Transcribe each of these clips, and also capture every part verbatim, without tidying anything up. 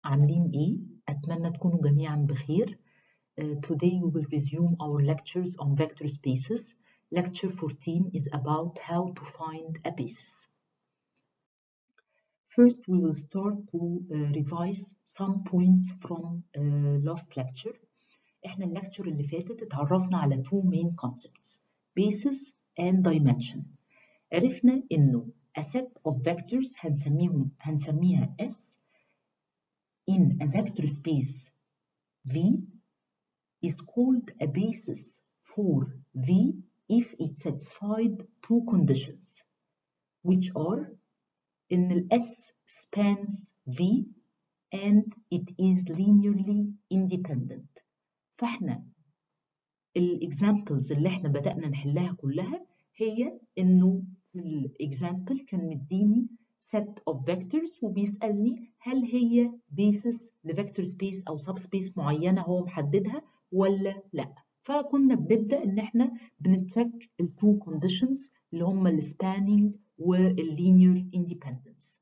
عاملين إيه؟ أتمنى تكونوا جميعا بخير. Uh, today we will resume our lectures on vector spaces. Lecture fourteen is about how to find a basis. First, we will start to uh, revise some points from uh, last lecture. إحنا الليكتشر اللي فاتت اتعرفنا على two main concepts, basis and dimension. عرفنا إنه a set of vectors هنسميهم هنسميها S in a vector space V is called a basis for V if it satisfied two conditions, which are in the S spans V and it is linearly independent. فاحنا الاكزامبلز اللي احنا بدأنا نحلها كلها هي انه في الاكزامبل كان مديني set of vectors وبيسألني هل هي basis لفيكتور سبيس او سب سبيس معينة هو محددها ولا لا. فكنا بنبدأ ان احنا بنتشيك التو كونديشنز اللي هم السبانينج واللينير اندبندنس.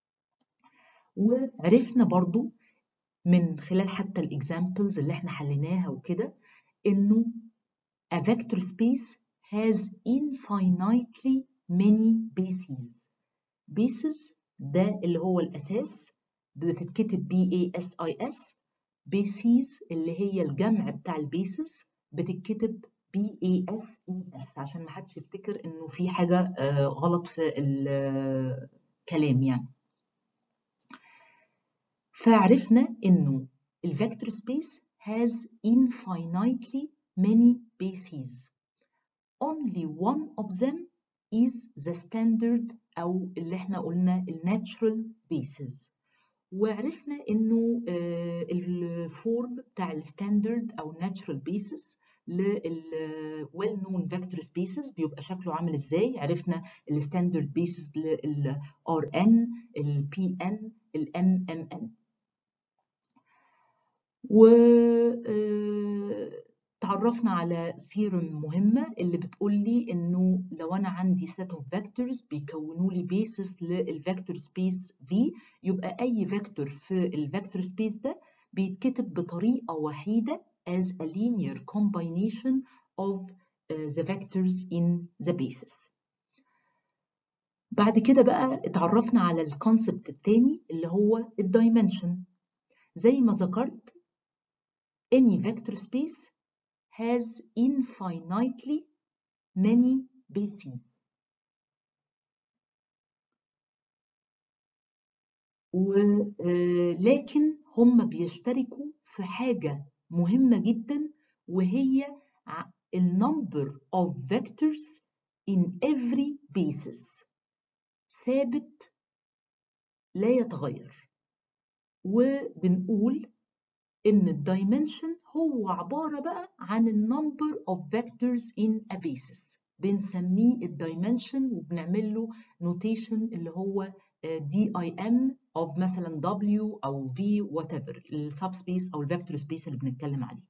وعرفنا برضو من خلال حتى الاكزامبلز اللي احنا حليناها وكده انه a vector space has infinitely many bases. bases ده اللي هو الأساس بتتكتب B A S I S. bases اللي هي الجمع بتاع البيسز بتتكتب B A S E S عشان ما حدش يفتكر إنه في حاجة غلط في الكلام يعني. فعرفنا إنه الفيكتور سبيس has infinitely many bases. Only one of them is the standard أو اللي احنا قلنا natural basis. وعرفنا إنه الفورم بتاع الستاندرد أو natural basis لل well known vector spaces بيبقى شكله عامل إزاي. عرفنا الستاندرد basis لل R N, ال P N, ال M M N. و تعرفنا على theorem مهمة اللي بتقول لي إنه لو أنا عندي set of vectors بيكونوا لي basis للvector space V يبقى أي vector في الvector space ده بيتكتب بطريقة وحيدة as a linear combination of uh, the vectors in the basis. بعد كده بقى اتعرفنا على الكونسبت التاني اللي هو الدايمنشن. زي ما ذكرت any vector space has infinitely many bases. ولكن هم بيشتركوا في حاجة مهمة جدا وهي ال number of vectors in every basis ثابت لا يتغير. وبنقول إن الدايمنشن هو عبارة بقى عن ال number of vectors in a basis. بنسميه الدايمنشن وبنعمل له notation اللي هو دي آي إم of مثلا W أو V whatever السبسبيس أو الفيكتور سبيس اللي بنتكلم عليه.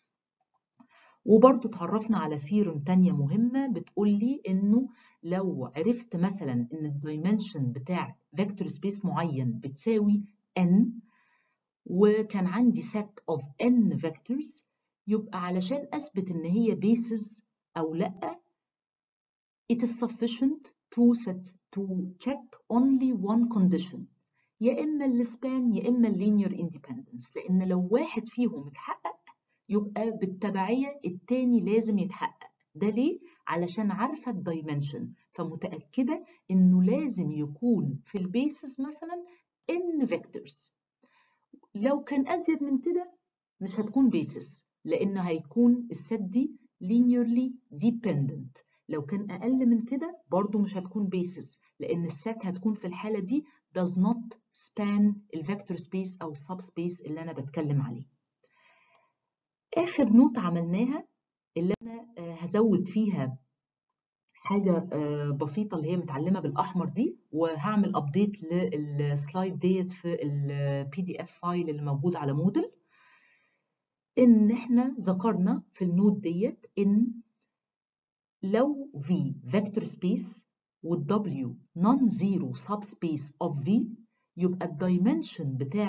وبرضه اتعرفنا على ثيورم تانية مهمة بتقول لي إنه لو عرفت مثلا إن الدايمنشن بتاع فيكتور سبيس معين بتساوي N وكان عندي set of n vectors يبقى علشان أثبت إن هي basis أو لأ it is sufficient to set to check only one condition يا إما السبان يا إما linear independence. لأن لو واحد فيهم اتحقق يبقى بالتبعية التاني لازم يتحقق. ده ليه؟ علشان عارفة الدايمنشن فمتأكدة إنه لازم يكون في البيسز مثلا n vectors. لو كان أزيد من كده مش هتكون basis لأن هيكون الست دي linearly dependent. لو كان أقل من كده برضو مش هتكون basis لأن الست هتكون في الحالة دي does not span الفيكتور سبيس أو subspace اللي أنا بتكلم عليه. آخر نوت عملناها اللي أنا هزود فيها حاجة بسيطة اللي هي متعلمة بالأحمر دي وهعمل أبديت للسلايد ديت في البي دي اف فايل اللي موجود على مودل. إن إحنا ذكرنا في النوت ديت إن لو V vector space وال W non-zero subspace of V يبقى الدايمنشن بتاع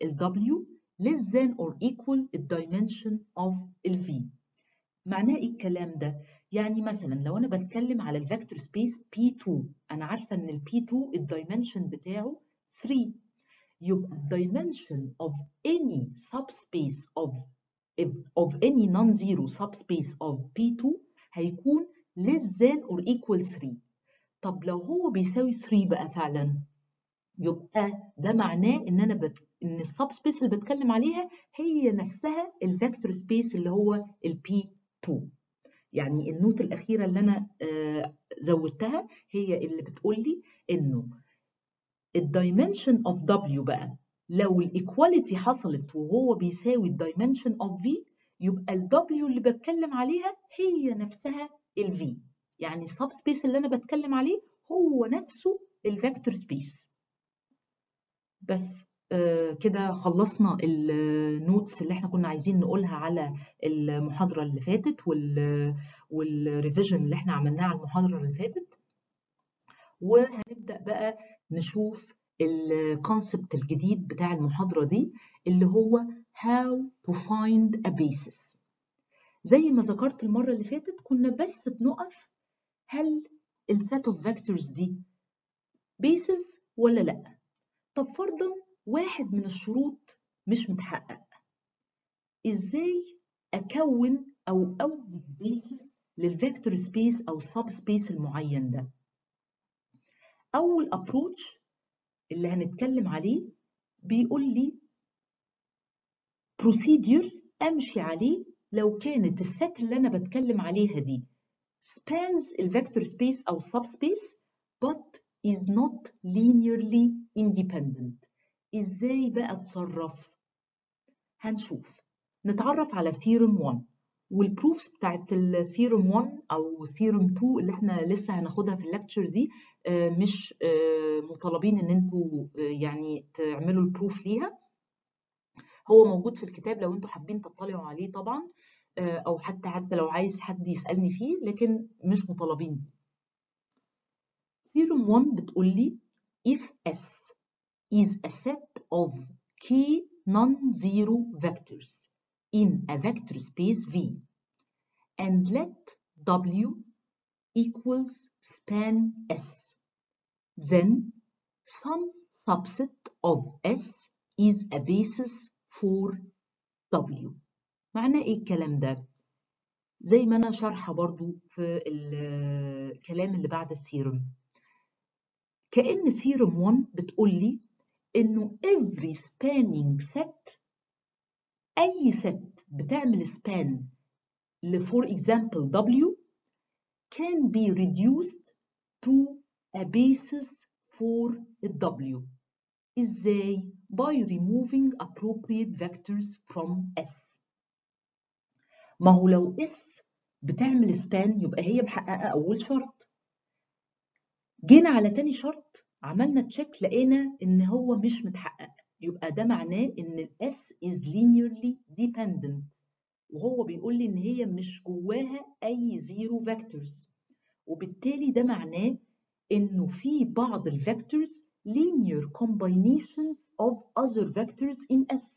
ال W less than or equal ال dimension of ال V. معناه ايه الكلام ده؟ يعني مثلا لو انا بتكلم على الفيكتور سبيس بي تو، انا عارفه ان ال بي تو الدايمنشن بتاعه ثري، يبقى dimension of any subspace of of any non-zero subspace of بي تو هيكون less than or equal ثري. طب لو هو بيساوي ثري بقى فعلا، يبقى ده معناه ان انا بت... ان السبسبيس اللي بتكلم عليها هي نفسها الفيكتور سبيس اللي هو ال بي تو. يعني النوت الاخيره اللي انا آه زودتها هي اللي بتقول لي انه الدايمنشن اوف دبليو بقى لو الايكواليتي حصلت وهو بيساوي الدايمنشن اوف في، يبقى الدبليو اللي بتكلم عليها هي نفسها الفي. يعني السب سبيس اللي انا بتكلم عليه هو نفسه الفيكتور سبيس. بس آه كده خلصنا النوتس اللي احنا كنا عايزين نقولها على المحاضرة اللي فاتت وال والريفيجن اللي احنا عملناه على المحاضرة اللي فاتت. وهنبدأ بقى نشوف الكونسبت الجديد بتاع المحاضرة دي اللي هو how to find a basis. زي ما ذكرت المرة اللي فاتت كنا بس بنقف هل السيت اوف فيكتورز دي basis ولا لا. طب فرضا واحد من الشروط مش متحقق، ازاي اكون او اوجد basis للفيكتور سبيس او سب سبيس المعين ده؟ اول ابروتش اللي هنتكلم عليه بيقول لي procedure امشي عليه لو كانت الست اللي انا بتكلم عليها دي spans الفيكتور سبيس او سب سبيس but is not linearly independent. ازاي بقى اتصرف؟ هنشوف. نتعرف على ثيورم واحد والبروفز بتاعت الثيورم واحد او ثيورم اتنين اللي احنا لسه هناخدها في الليكتشر دي مش مطالبين ان انتوا يعني تعملوا البروف ليها، هو موجود في الكتاب لو انتوا حابين تطلعوا عليه طبعا، او حتى حتى لو عايز حد يسألني فيه، لكن مش مطالبين. ثيورم واحد بتقول لي if S is a set of k non-zero vectors in a vector space V and let W equals span S, then some subset of S is a basis for W. معناه ايه الكلام ده؟ زي ما انا شارحه برضو في الكلام اللي بعد الثيورم، كأن ثيورم واحد بتقول لي انه every spanning set، اي set بتعمل span ل for example W can be reduced to a basis for W. ازاي؟ by removing appropriate vectors from S. ما هو لو S بتعمل span يبقى هي محققة أول شرط. جينا على تاني شرط عملنا تشيك لقينا إن هو مش متحقق، يبقى ده معناه إن ال S is linearly dependent، وهو بيقول لي إن هي مش جواها أي zero vectors، وبالتالي ده معناه إنه في بعض الفيكتورز linear combinations of other vectors in S.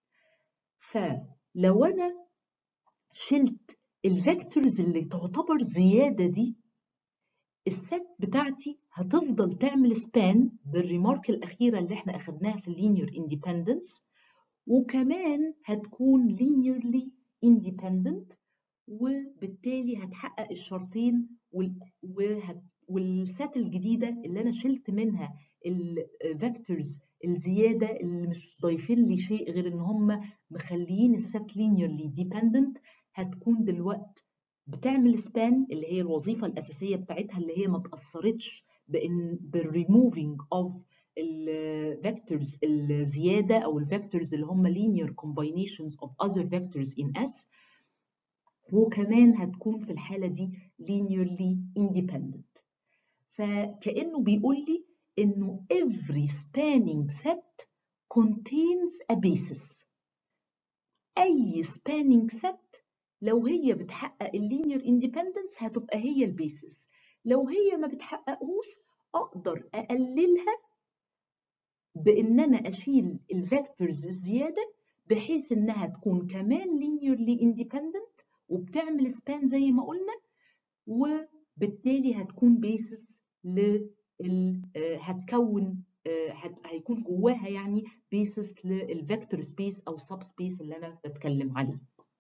فلو أنا شلت الفيكتورز اللي تعتبر زيادة دي، الست بتاعتي هتفضل تعمل سبان بالريمارك الأخيرة اللي احنا أخدناها في اللينير اندبندنس، وكمان هتكون linearly independent، وبالتالي هتحقق الشرطين وهت والست الجديدة اللي أنا شلت منها الفيكتورز الزيادة اللي مش ضايفين لي شيء غير إن هم مخليين الست linearly dependent، هتكون دلوقتي بتعمل سبان اللي هي الوظيفة الأساسية بتاعتها اللي هي ما تأثرتش بإن بالريموفينج أوف الفيكتورز الزيادة أو الفيكتورز اللي هم linear combinations of other vectors in S، وكمان هتكون في الحالة دي linearly independent. فكأنه بيقول لي إنه every spanning set contains a basis. أي spanning set لو هي بتحقق اللينير اندبندنس هتبقى هي البيسس، لو هي ما بتحققهوش أقدر أقللها بإن أنا أشيل الفيكتورز الزيادة بحيث إنها تكون كمان linearly independent وبتعمل span زي ما قلنا، وبالتالي هتكون basis لل هتكون هيكون جواها يعني basis للفيكتور سبيس أو سب سبيس اللي أنا بتكلم عليه.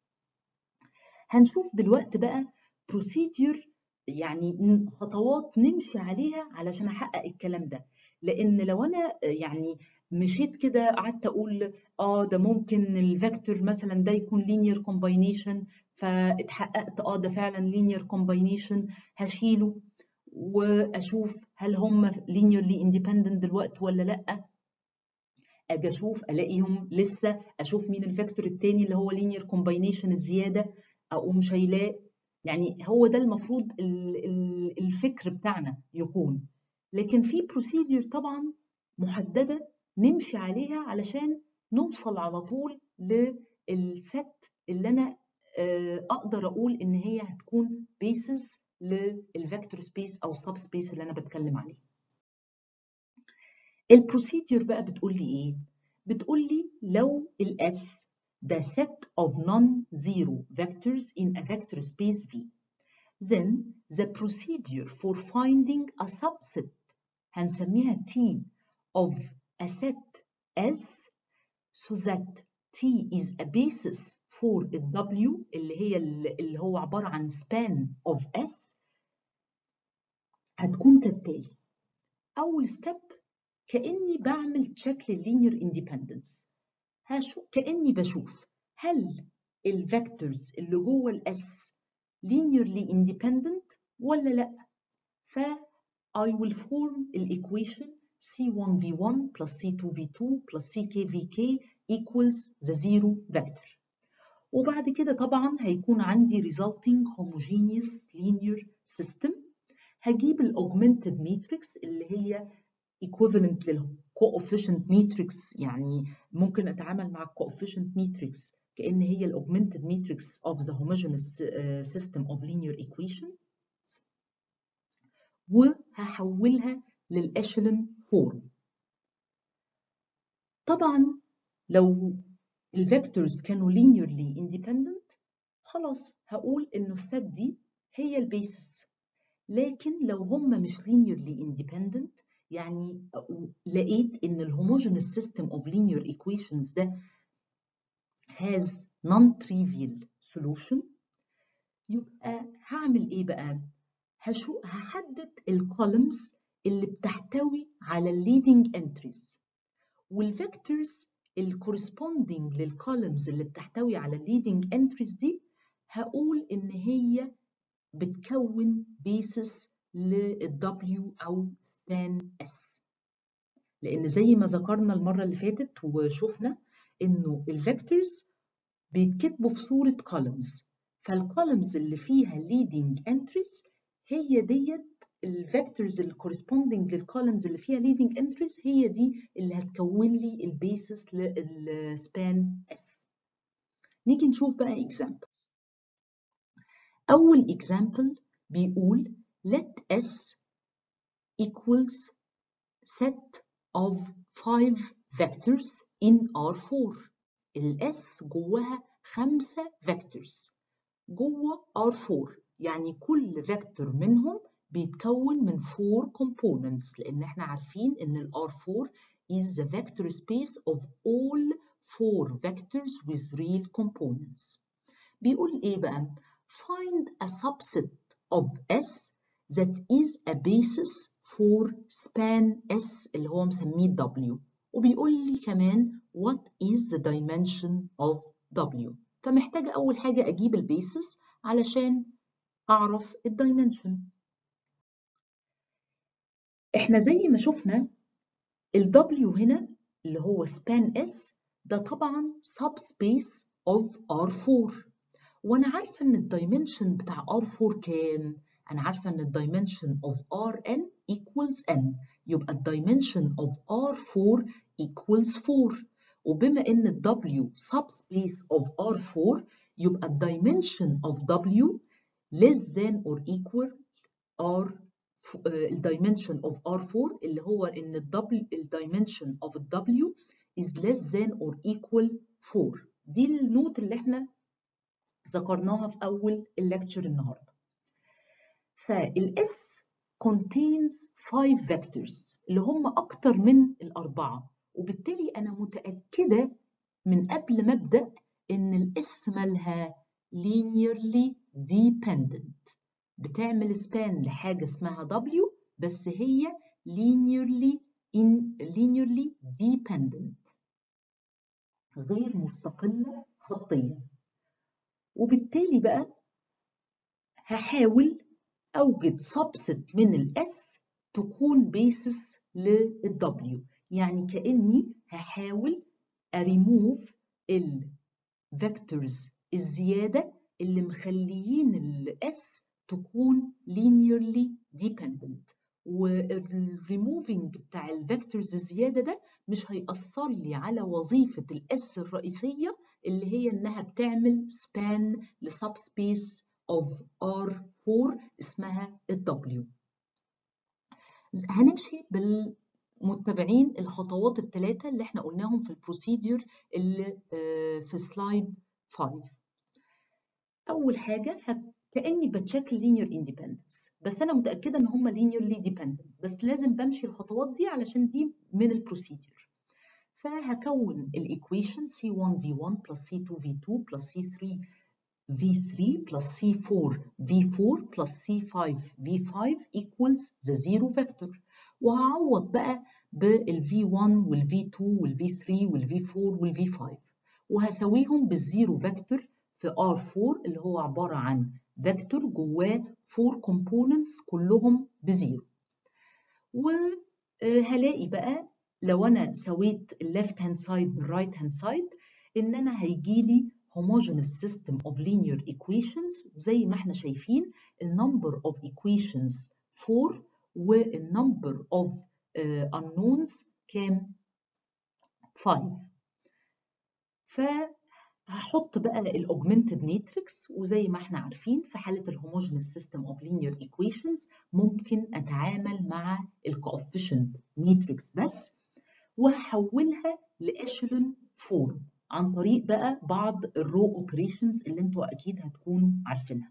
هنشوف دلوقتي بقى procedure، يعني خطوات نمشي عليها علشان احقق الكلام ده. لان لو انا يعني مشيت كده قعدت اقول اه ده ممكن الفيكتور مثلا ده يكون linear combination، فاتحققت اه ده فعلا linear combination، هشيله واشوف هل هم linearly independent دلوقتي ولا لا. اجي اشوف الاقيهم لسه، اشوف مين الفيكتور التاني اللي هو linear combination الزياده اقوم شايلاه. يعني هو ده المفروض الفكر بتاعنا يكون، لكن في بروسيدير طبعا محدده نمشي عليها علشان نوصل على طول للست اللي انا اقدر اقول ان هي هتكون بيسز للفيكتور سبيس او سب سبيس اللي انا بتكلم عليه. البروسيدير بقى بتقول لي ايه؟ بتقول لي لو الاس ده set of non-zero vectors in a vector space V, then the procedure for finding a subset هنسميها T of a set S so that T is a basis for ال W اللي هي اللي هو عبارة عن span of S هتكون كالتالي. أول step كأني بعمل تشيك لللينير اندبندنس، كأني بشوف هل الفيكتورز اللي جوه الاس linearly independent ولا لا. ف I will form equation C one V one plus C two V two plus C K V K equals the zero vector. وبعد كده طبعا هيكون عندي resulting homogeneous linear system. هجيب الاوجمنتد ماتريكس اللي هي equivalent للcoefficient matrix، يعني ممكن اتعامل مع coefficient matrix كأن هي الاوجمنتد matrix of the homogeneous system of linear equations، وهحولها للechelon form. طبعا لو الفيكتورز كانوا linearly independent خلاص هقول انه الست دي هي البيسس، لكن لو هم مش linearly independent يعني لقيت ان الهوموجينous system of linear equations ده has non-trivial solution، يبقى هعمل ايه بقى؟ هشو هحدد الكولمز اللي بتحتوي على leading entries، والفيكتورز الكورسبوندينج للكولمز اللي بتحتوي على leading entries دي هقول ان هي بتكون basis لل W أو span S. لأن زي ما ذكرنا المرة اللي فاتت وشفنا إنه الفيكتورز بيتكتبوا في صورة columns، فالcolumns اللي فيها leading entries هي ديت الفيكتورز اللي corresponding للcolumns اللي فيها leading entries هي دي اللي هتكون لي البيسس للspan S. نيجي نشوف بقى examples. أول example بيقول let S equals set of five vectors in R four. ال S جواها خمسة vectors جوه R four، يعني كل vector منهم بيتكون من four components، لأن احنا عارفين إن ال R four is the vector space of all four vectors with real components. بيقول إيه بقى؟ Find a subset of S that is a basis for span S اللي هو مسميه W، وبيقول لي كمان what is the dimension of W. فمحتاجة أول حاجة أجيب البيسس علشان أعرف الدايمنشن. إحنا زي ما شفنا ال W هنا اللي هو span S ده طبعا subspace of R four، وانا عارفه ان الدايمنشن بتاع R four كام؟ انا عارفه ان الدايمنشن of Rn equals n، يبقى الدايمنشن of R four equals four، وبما ان ال W subspace of R four يبقى الدايمنشن of W less than or equal R الدايمنشن of آر فور اللي هو ان الدبل الدايمنشن of W is less than or equal فور. دي النوت اللي احنا ذكرناها في اول الليكتشر النهارده. فالاس contains five vectors اللي هم اكتر من الاربعه، وبالتالي انا متاكده من قبل ما ابدا ان الاس مالها linearly dependent، بتعمل سبان لحاجه اسمها W بس هي linearly in linearly dependent، غير مستقله خطيا. وبالتالي بقى هحاول اوجد subset من الاس تكون basis للW، يعني كاني هحاول اريموف الفيكتورز الزياده اللي مخليين الاس تكون linearly dependent، والريموفينج بتاع الفيكتورز الزياده ده مش هيأثر لي على وظيفه الاس الرئيسيه اللي هي انها بتعمل سبان لسب سبيس of آر فور اسمها الW. هنمشي بالمتبعين الخطوات الثلاثه اللي احنا قلناهم في البروسيدور اللي في سلايد خمسة. اول حاجه كاني بتشيك linear independence، بس انا متاكده ان هم linearly dependent، بس لازم بمشي الخطوات دي علشان دي من البروسيدور. فهكون الايكويشن سي ون في ون plus سي تو في تو plus سي ثري في ثري plus سي فور في فور plus سي فايف في فايف equals the zero vector، وهعوض بقى بال في ون وال في تو وال في ثري وال في فور وال في فايف، وهساويهم بالزيرو فيكتور في آر فور اللي هو عبارة عن فيكتور جواه فور كومبوننتس كلهم بزيرو. وهلاقي بقى لو أنا سويت الليفت هاند سايد بالرايت هاند سايد إن أنا هيجيلي homogeneous system of linear equations، زي ما احنا شايفين النمبر of equations فور والنمبر of uh, unknowns كام؟ خمسة. فهحط بقى الاوجمنتد ماتريكس، وزي ما احنا عارفين في حالة الهوموجينيوس سيستم اوف لينير ايكويشنز ممكن اتعامل مع الكوفيشنت ماتريكس بس، وهحولها لاشلون فورم عن طريق بقى بعض الرو اوبريشنز اللي انتوا اكيد هتكونوا عارفينها.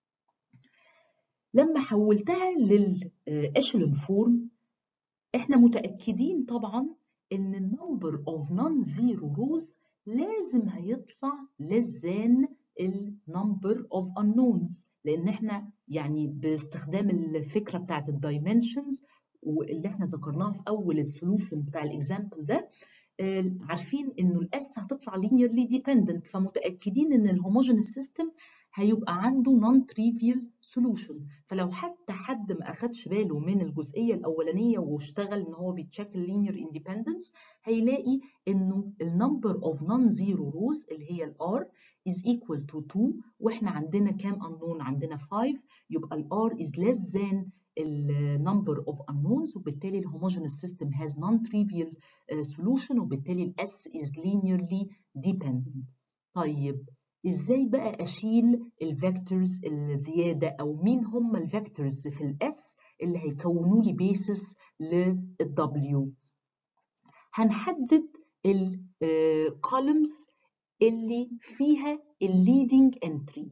لما حولتها للاشلون فورم احنا متاكدين طبعا ان النمبر اوف نون زيرو روز لازم هيطلع less than النمبر اوف unknowns، لان احنا يعني باستخدام الفكره بتاعت الدايمنشنز واللي احنا ذكرناها في اول السولوشن بتاع الاكزامبل ده، عارفين انه الاس هتطلع linearly dependent، فمتاكدين ان الهوموجينيوس سيستم هيبقى عنده non trivial solution. فلو حتى حد ما اخدش باله من الجزئيه الاولانيه واشتغل ان هو بيتشيك linear independence، هيلاقي انه النمبر of non zero rows اللي هي الار is equal to two، واحنا عندنا كام unknown؟ عندنا خمسة، يبقى الار is less than ال number of unknowns، وبالتالي الهوموجينيوس system has non-trivial solution، وبالتالي ال S is linearly dependent. طيب ازاي بقى اشيل الفيكتورز الزياده، او مين هم الفيكتورز في ال S اللي هيكونوا لي basis لل W؟ هنحدد ال columns اللي فيها ال leading entry.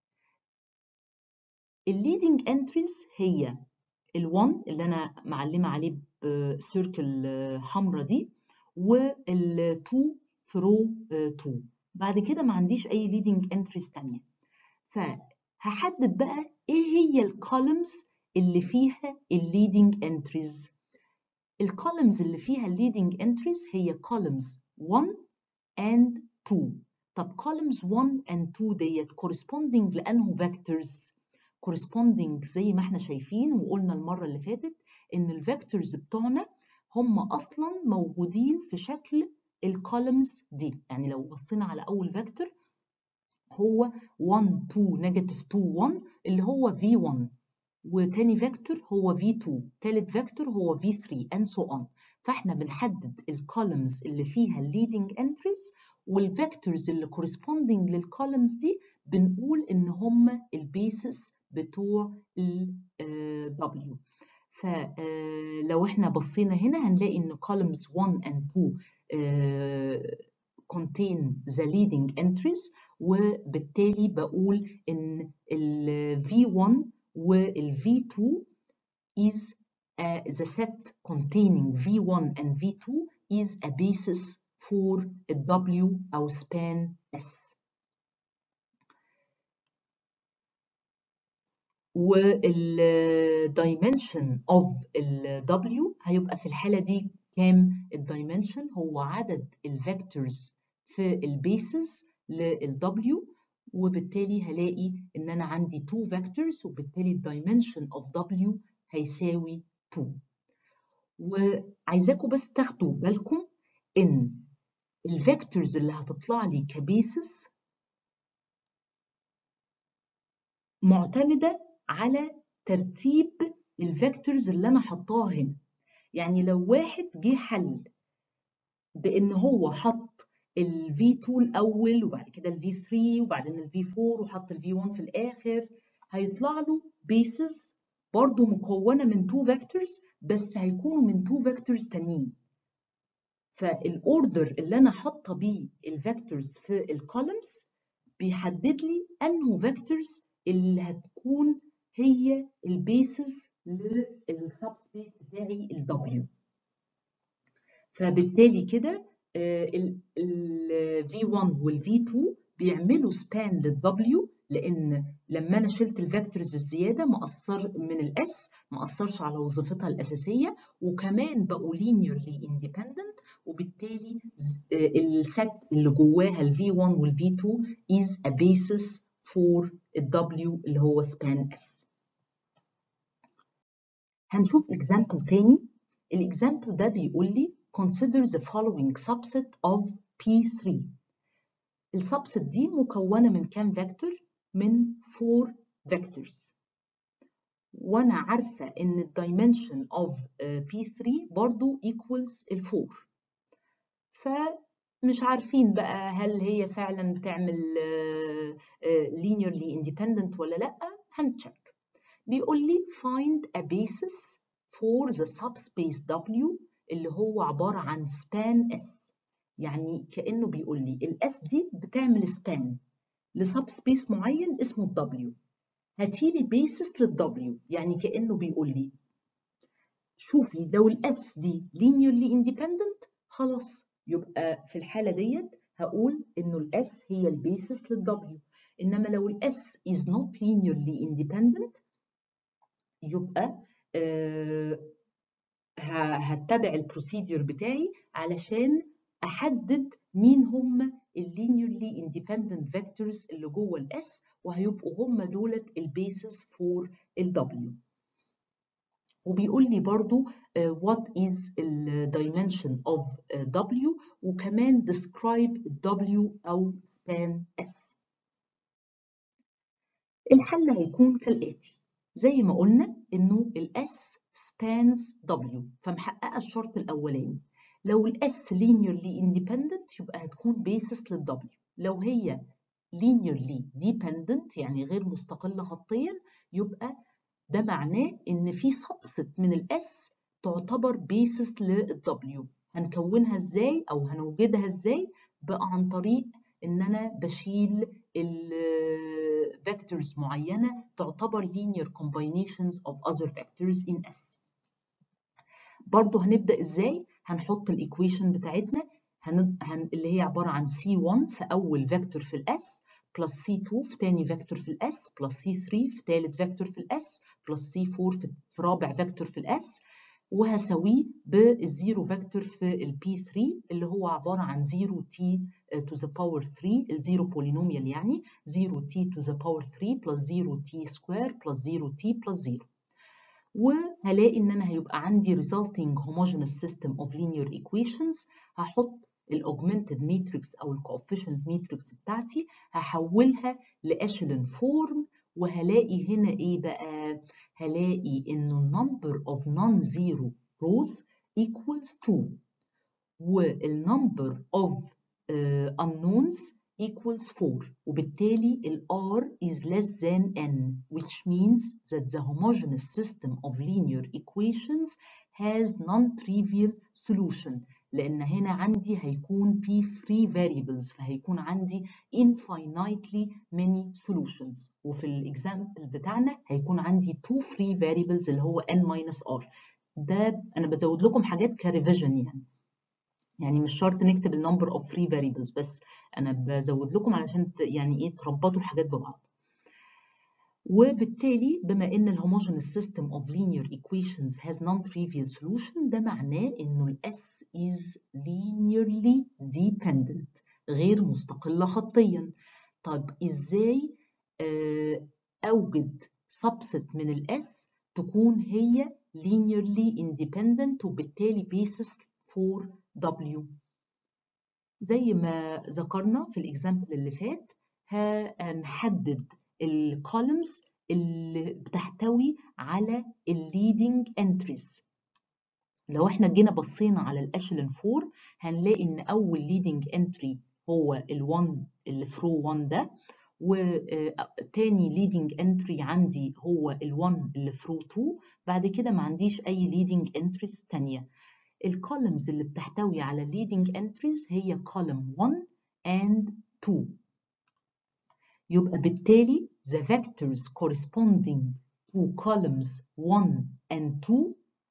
ال leading entries هي ال1 اللي انا معلمه عليه بسيركل حمراء دي، وال2 في رو اتنين. بعد كده ما عنديش اي leading entries تانية، فهحدد بقى ايه هي الكولمز اللي فيها leading entries. الكولمز اللي فيها leading entries هي columns one and two. طب columns one and two ديت corresponding لأنه vectors؟ corresponding زي ما احنا شايفين وقلنا المرة اللي فاتت ان الفيكتورز بتوعنا هم اصلا موجودين في شكل الكولمز دي. يعني لو بصينا على اول فيكتور هو واحد اتنين نيجاتيف اتنين واحد اللي هو في واحد، وتاني فيكتور هو في اتنين، تالت فيكتور هو في ثري and so on. فاحنا بنحدد الكولمز اللي فيها leading entries، والفيكتورز اللي corresponding للكولمز دي بنقول ان هم البيسس بتوع ال W. فلو احنا بصينا هنا هنلاقي ان columns one and two uh, contain the leading entries، وبالتالي بقول ان ال في واحد وال في اتنين is uh, the set containing في واحد and في اتنين is a basis for W أو span S. وال dimension of ال W هيبقى في الحالة دي كام؟ ال dimension هو عدد ال vectors في ال basis لل W، وبالتالي هلاقي إن أنا عندي two vectors، وبالتالي ال dimension of W هيساوي اتنين. وعايزاكم بس تاخدوا بالكم إن ال vectors اللي هتطلع لي كبيسس معتمدة على ترتيب الفيكتورز اللي أنا حطاها هنا. يعني لو واحد جه حل بإن هو حط ال في اتنين الأول وبعد كده ال في تلاتة وبعدين ال في اربعة وحط ال في واحد في الآخر، هيطلع له bases برضو مكونة من two vectors، بس هيكونوا من two vectors تانيين. فالأوردر اللي أنا حاطة بيه الفيكتورز في الكولمز بيحدد لي أنه فيكتورز اللي هتكون هي البيسز للسبسبيس بتاعي ال W. فبالتالي كده ال في واحد وال في اتنين بيعملوا سبان لل W، لأن لما أنا شلت الفيكتورز الزيادة ما أثر من ال S ما أثرش على وظيفتها الأساسية، وكمان بقوا linearly independent، وبالتالي الست اللي جواها ال في واحد وال في اتنين is a basis for ال W اللي هو span S. هنشوف example تاني. الإكزامبل ده بيقول لي consider the following subset of بي ثلاثة. السبست دي مكونة من كام فيكتور؟ من four vectors. وأنا عارفة إن ال dimension of بي ثلاثة برضو equals ال four. فمش عارفين بقى هل هي فعلا بتعمل linearly independent ولا لأ. هنتشك. بيقول لي find a basis for the subspace W اللي هو عبارة عن span S. يعني كأنه بيقول لي ال S دي بتعمل span لسبسبيس معين اسمه ال W. هاتيلي basis لل W. يعني كأنه بيقول لي شوفي لو ال S دي linearly independent خلاص يبقى في الحالة ديت هقول إنه ال S هي البيسس لل W. إنما لو ال S is not linearly independent يبقى آه هتبع البروسيدور بتاعي علشان احدد مين هم اللينيرلي اندبندنت فيكتورز اللي جوه الاس، وهيبقوا هم دولت البيسس فور الدبليو. وبيقول لي برضو uh, what is the dimension of uh, W، وكمان describe W أو span S. الحل هيكون كالآتي. زي ما قلنا إنه ال S spans W، فمحققة الشرط الأولاني. لو ال S linearly independent يبقى هتكون basis لل W. لو هي linearly dependent يعني غير مستقلة خطيا يبقى ده معناه إن في subset من ال S تعتبر basis لل W. هنكونها إزاي أو هنوجدها إزاي؟ بقى عن طريق إن أنا بشيل ال vectors معينة تعتبر linear combinations of other vectors in S. برضو هنبدأ إزاي؟ هنحط الإيكويشن بتاعتنا هن... هن... اللي هي عبارة عن سي واحد في أول فيكتور في الأس بلس سي اتنين في تاني فيكتور في الأس بلس سي تلاتة في تالت فيكتور في الأس بلس سي اربعة في... في رابع فيكتور في الأس، وهساويه بالزيرو فيكتور في البي ثلاثة اللي هو عبارة عن زيرو تي to the power ثلاثة، الزيرو بولينوميال يعني زيرو تي to the power ثلاثة plus زيرو تي square plus زيرو تي plus زيرو. وهلاقي ان انا هيبقى عندي resulting homogeneous system of linear equations. هحط الاوجمنتد ماتريكس او الكوفيشنت ماتريكس بتاعتي هحولها لاشلون فورم، وهلاقي هنا ايه بقى؟ هلاقي انه number of non-zero rows equals two، والnumber of uh, unknowns equals four وبالتالي ال R is less than n which means that the homogeneous system of linear equations has non-trivial solution لأن هنا عندي هيكون في three variables فهيكون عندي infinitely many solutions وفي الإكزامبل بتاعنا هيكون عندي two free variables اللي هو n minus r. ده أنا بزود لكم حاجات كريفيجن يعني يعني مش شرط نكتب النمبر اوف free variables بس انا بزود لكم علشان يعني ايه تربطوا الحاجات ببعض. وبالتالي بما ان الهوموجينous system of linear equations has non-trivial solution ده معناه انه ال S is linearly dependent غير مستقلة خطيا. طب ازاي آه اوجد subset من ال S تكون هي linearly independent وبالتالي basis for W؟ زي ما ذكرنا في الإكزامبل اللي فات هنحدد الكولمز اللي بتحتوي على الليدنج انتريز. لو احنا جينا بصينا على الاشلن فور هنلاقي ان اول ليدنج انتري هو ال1 اللي ثرو واحد ده وتاني ليدنج انتري عندي هو ال1 اللي ثرو اتنين. بعد كده ما عنديش اي ليدنج انتريز تانية. الكولمز اللي بتحتوي على leading entries هي column one and two. يبقى بالتالي the vectors corresponding to columns one and two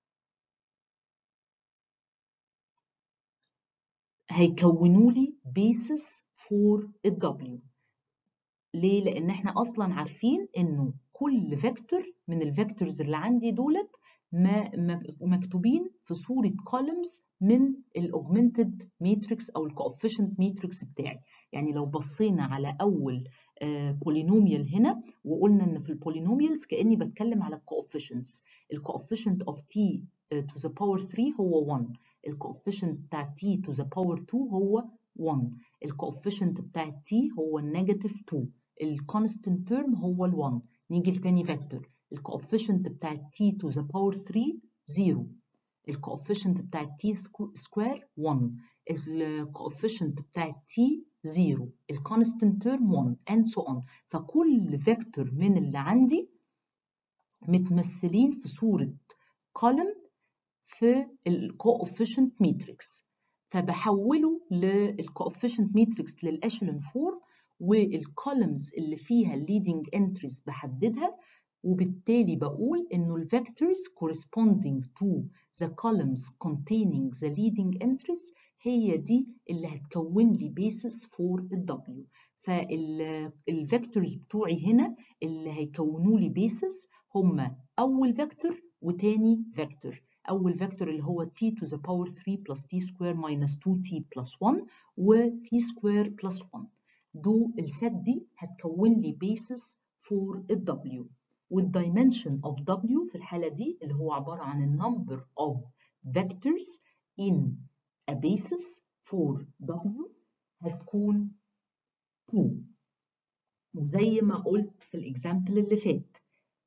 هيكونوا لي basis for W. ليه؟ لأن احنا أصلا عارفين إنه كل فيكتور من الفيكتورز اللي عندي دولت مكتوبين في صورة columns من الاوجمنتد ماتريكس أو الكوفيشنت ماتريكس بتاعي. يعني لو بصينا على أول بولينوميال هنا وقلنا إن في البولينوميالز كأني بتكلم على الكوفيشنتس. الكوفيشنت of t to the power three هو واحد، الكوفيشنت بتاع t to the power two هو واحد، الكوفيشنت بتاع t هو النيجاتيف اتنين، الكونستنت تيرم هو ال1. نيجي لتاني فيكتور الكوفيشنت بتاع t to the power three صفر، الكوفيشنت بتاع t سكوير واحد، الكوفيشنت بتاع t صفر، الكونستنت تيرم واحد and so on. فكل فيكتور من اللي عندي متمثلين في صورة كولم في الكوفيشنت ماتريكس فبحوله للكوفيشنت ماتريكس للاشلون فور والكولمز اللي فيها الليدنج انتريز بحددها وبالتالي بقول انه الفيكتورز corresponding to the columns containing the leading entries هي دي اللي هتكون لي basis for ال W. فالفيكتورز بتوعي هنا اللي هيكونوا لي basis هم اول فيكتور وتاني فيكتور. أول فيكتور اللي هو t to the power three plus t square minus two t plus one و t square plus one. دو الست دي هتكون لي basis for ال W. والdimension of W في الحالة دي اللي هو عبارة عن ال number of vectors in a basis for W هتكون two. وزي ما قلت في الإكزامبل اللي فات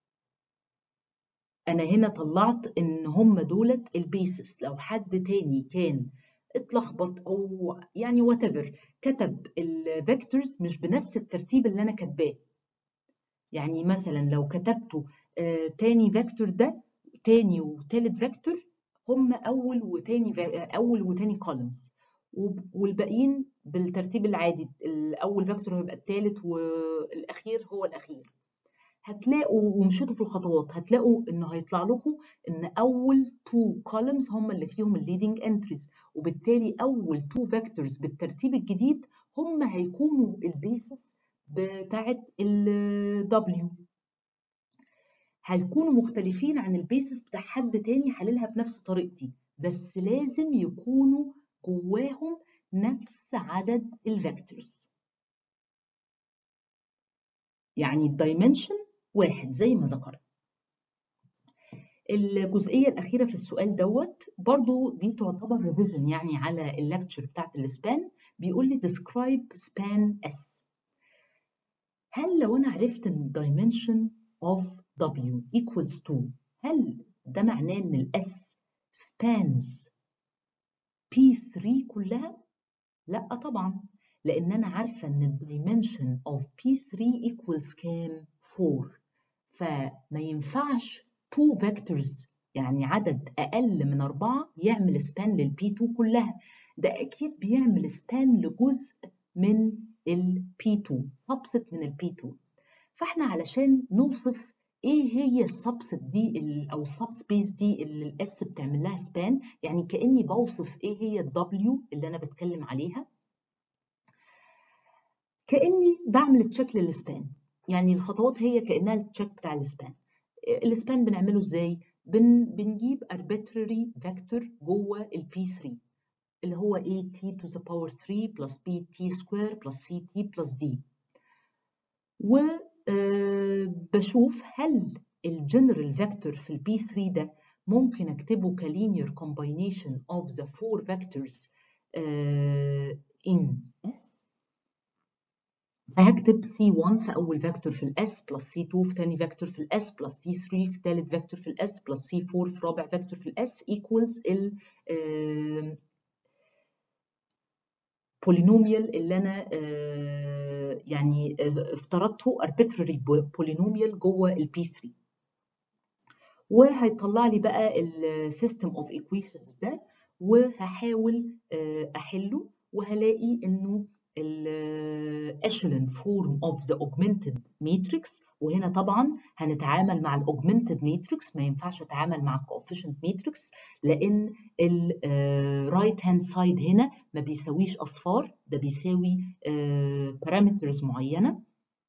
أنا هنا طلعت إن هم دولت البيسس. لو حد تاني كان اتلخبط أو يعني whatever كتب الفيكتورز مش بنفس الترتيب اللي أنا كاتباه، يعني مثلا لو كتبته آه تاني فيكتور ده تاني وتالت فيكتور هم أول وتاني أول وتاني كولمز والباقيين بالترتيب العادي، الأول فيكتور هيبقى التالت والأخير هو الأخير. هتلاقوا ومشيتوا في الخطوات هتلاقوا انه هيطلع لكم ان اول two columns هم اللي فيهم الليدنج انتريز وبالتالي اول two vectors بالترتيب الجديد هم هيكونوا البيسس بتاعت ال W. هيكونوا مختلفين عن البيسس بتاع حد تاني حللها بنفس طريقتي بس لازم يكونوا جواهم نفس عدد الفيكتورز. يعني الدايمنشن واحد زي ما ذكرت. الجزئية الأخيرة في السؤال دوت برضو دي تعتبر ريفيجن يعني على اللكتشر بتاعت السبان. بيقول لي describe span S. هل لو أنا عرفت إن dimension of W equals two هل ده معناه إن ال S spans P three كلها؟ لأ طبعا، لأن أنا عارفة إن ال dimension of بي ثري equals كام؟ فور. فما ينفعش two vectors يعني عدد أقل من أربعة يعمل span لل بي تو كلها، ده أكيد بيعمل span لجزء من ال بي تو، subset من ال بي تو. فإحنا علشان نوصف إيه هي السبست دي أو السب سبيس دي اللي الإس بتعمل لها سبان، يعني كأني بوصف إيه هي الدبليو اللي أنا بتكلم عليها، كأني بعمل تشيك للسبان. يعني الخطوات هي كأنها التشيك بتاع السبان. السبان بنعمله إزاي؟ بن بنجيب arbitrary vector جوه ال بي ثري اللي هو A t to the power ثري plus B t square plus C t plus D، و أه بشوف هل الجنرال فيكتور في البي ثري ده ممكن اكتبه كلينير combination of the four vectors uh, in S. هكتب سي ون في أول فيكتور في الإس بلس سي تو في تاني فيكتور في الإس بلس سي ثري في تالت فيكتور في الإس بلس سي فور في رابع فيكتور في الإس equals ال uh, polynomial اللي أنا uh, يعني uh, افترضته arbitrary polynomial جوه ال بي ثري، وهيطلع لي بقى ال system of equations ده، وهحاول أحله وهلاقي إنه ال echelon form of the augmented matrix. وهنا طبعا هنتعامل مع ال augmented matrix، ما ينفعش أتعامل مع ال coefficient matrix لأن ال right hand side هنا ما بيساويش أصفار، ده بيساوي parameters معينة.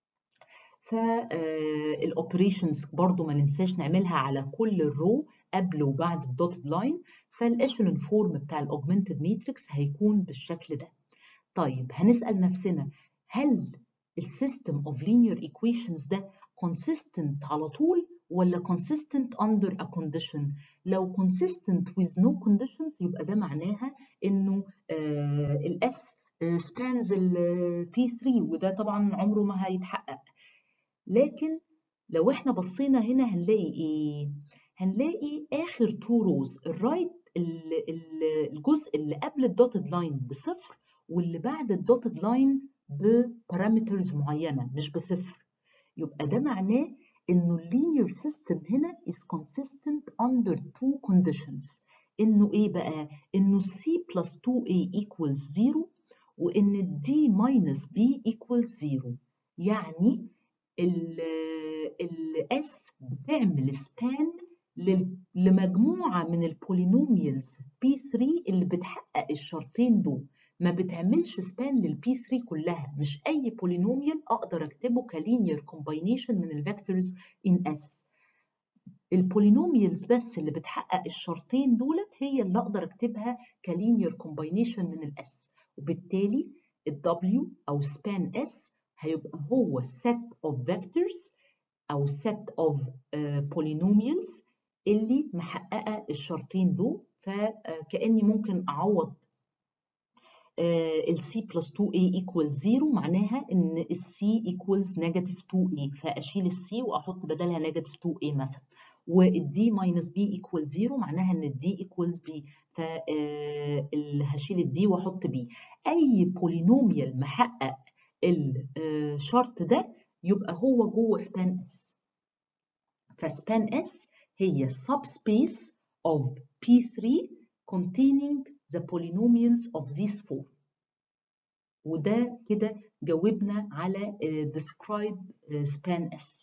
فالاوبريشنز برضو ما ننساش نعملها على كل الرو قبل وبعد الدوتد لاين. فالاشلون فورم بتاع الاوجمنتد ماتريكس هيكون بالشكل ده. طيب هنسال نفسنا هل السيستم اوف لينير ايكويشنز ده consistent على طول ولا consistent under a condition؟ لو consistent with no conditions يبقى ده معناها انه الاس spans ال بي ثري، وده طبعا عمره ما هيتحقق. لكن لو احنا بصينا هنا هنلاقي ايه؟ هنلاقي اخر تو روز الرايت الجزء اللي قبل الدوتد لاين بصفر واللي بعد الدوتد لاين ببارامترز معينه مش بصفر. يبقى ده معناه انه اللينير سيستم هنا is consistent under two conditions. انه ايه بقى؟ انه C plus تو A equals zero وان D minus B equals zero. يعني ال S بتعمل سبان لمجموعة من البولينوميالز بي ثري اللي بتحقق الشرطين دول، ما بتعملش سبان للبي ثري كلها. مش أي بولينوميال أقدر أكتبه كلينير كومباينيشن من الفيكتورز إن S. البولينوميالز بس اللي بتحقق الشرطين دولت هي اللي أقدر أكتبها كلينير كومباينيشن من الS، وبالتالي ال W أو سبان S هيبقى هو set of vectors أو set of uh, polynomials اللي محققة الشرطين دول. فكأني ممكن أعوض uh, ال C plus تو A equals zero معناها إن ال C equals negative تو A، فأشيل ال C وأحط بدلها negative تو A مثلا، وال D minus B equals zero معناها إن ال D equals B، فهشيل ال D وأحط B. أي بولينوميال محقق الشرط ده يبقى هو جوه سبان S. فسبان S هي subspace of بي ثري containing the polynomials of these four. وده كده جاوبنا على describe span S.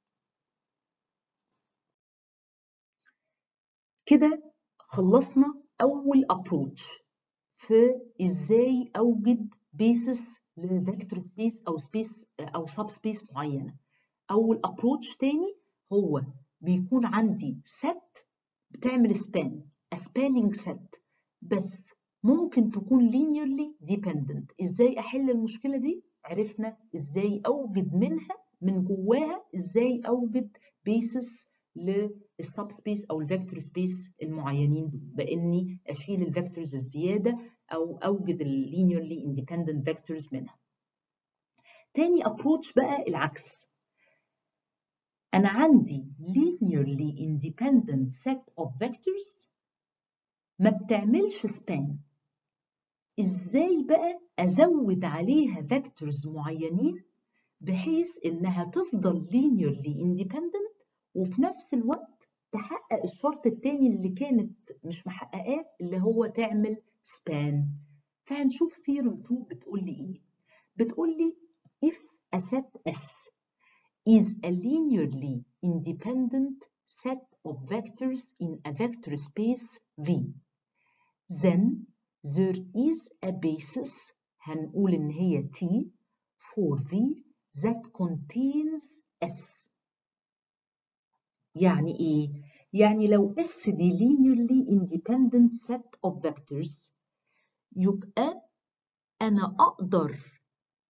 كده خلصنا أول approach في إزاي أوجد basis لفيكتور سبيس أو سبيس أو سب سبيس معينة. أول approach تاني هو بيكون عندي set بتعمل span a spanning set، بس ممكن تكون linearly dependent. إزاي أحل المشكلة دي؟ عرفنا إزاي أوجد منها من جواها إزاي أوجد basis للسب سبيس أو الفيكتور سبيس المعينين دول، بإني أشيل الفيكتورز الزيادة أو أوجد ال linearly independent vectors منها. تاني approach بقى العكس. أنا عندي linearly independent set of vectors ما بتعملش span. إزاي بقى أزود عليها فيكتورز معينين بحيث إنها تفضل linearly independent وفي نفس الوقت تحقق الشرط التاني اللي كانت مش محققاه اللي هو تعمل span. فهنشوف theorem two بتقول لي إيه؟ بتقول لي if a set S is a linearly independent set of vectors in a vector space V, then there is a basis هنقول إن هي T for V that contains S. يعني إيه؟ يعني لو S دي linearly independent set of vectors يبقى أنا أقدر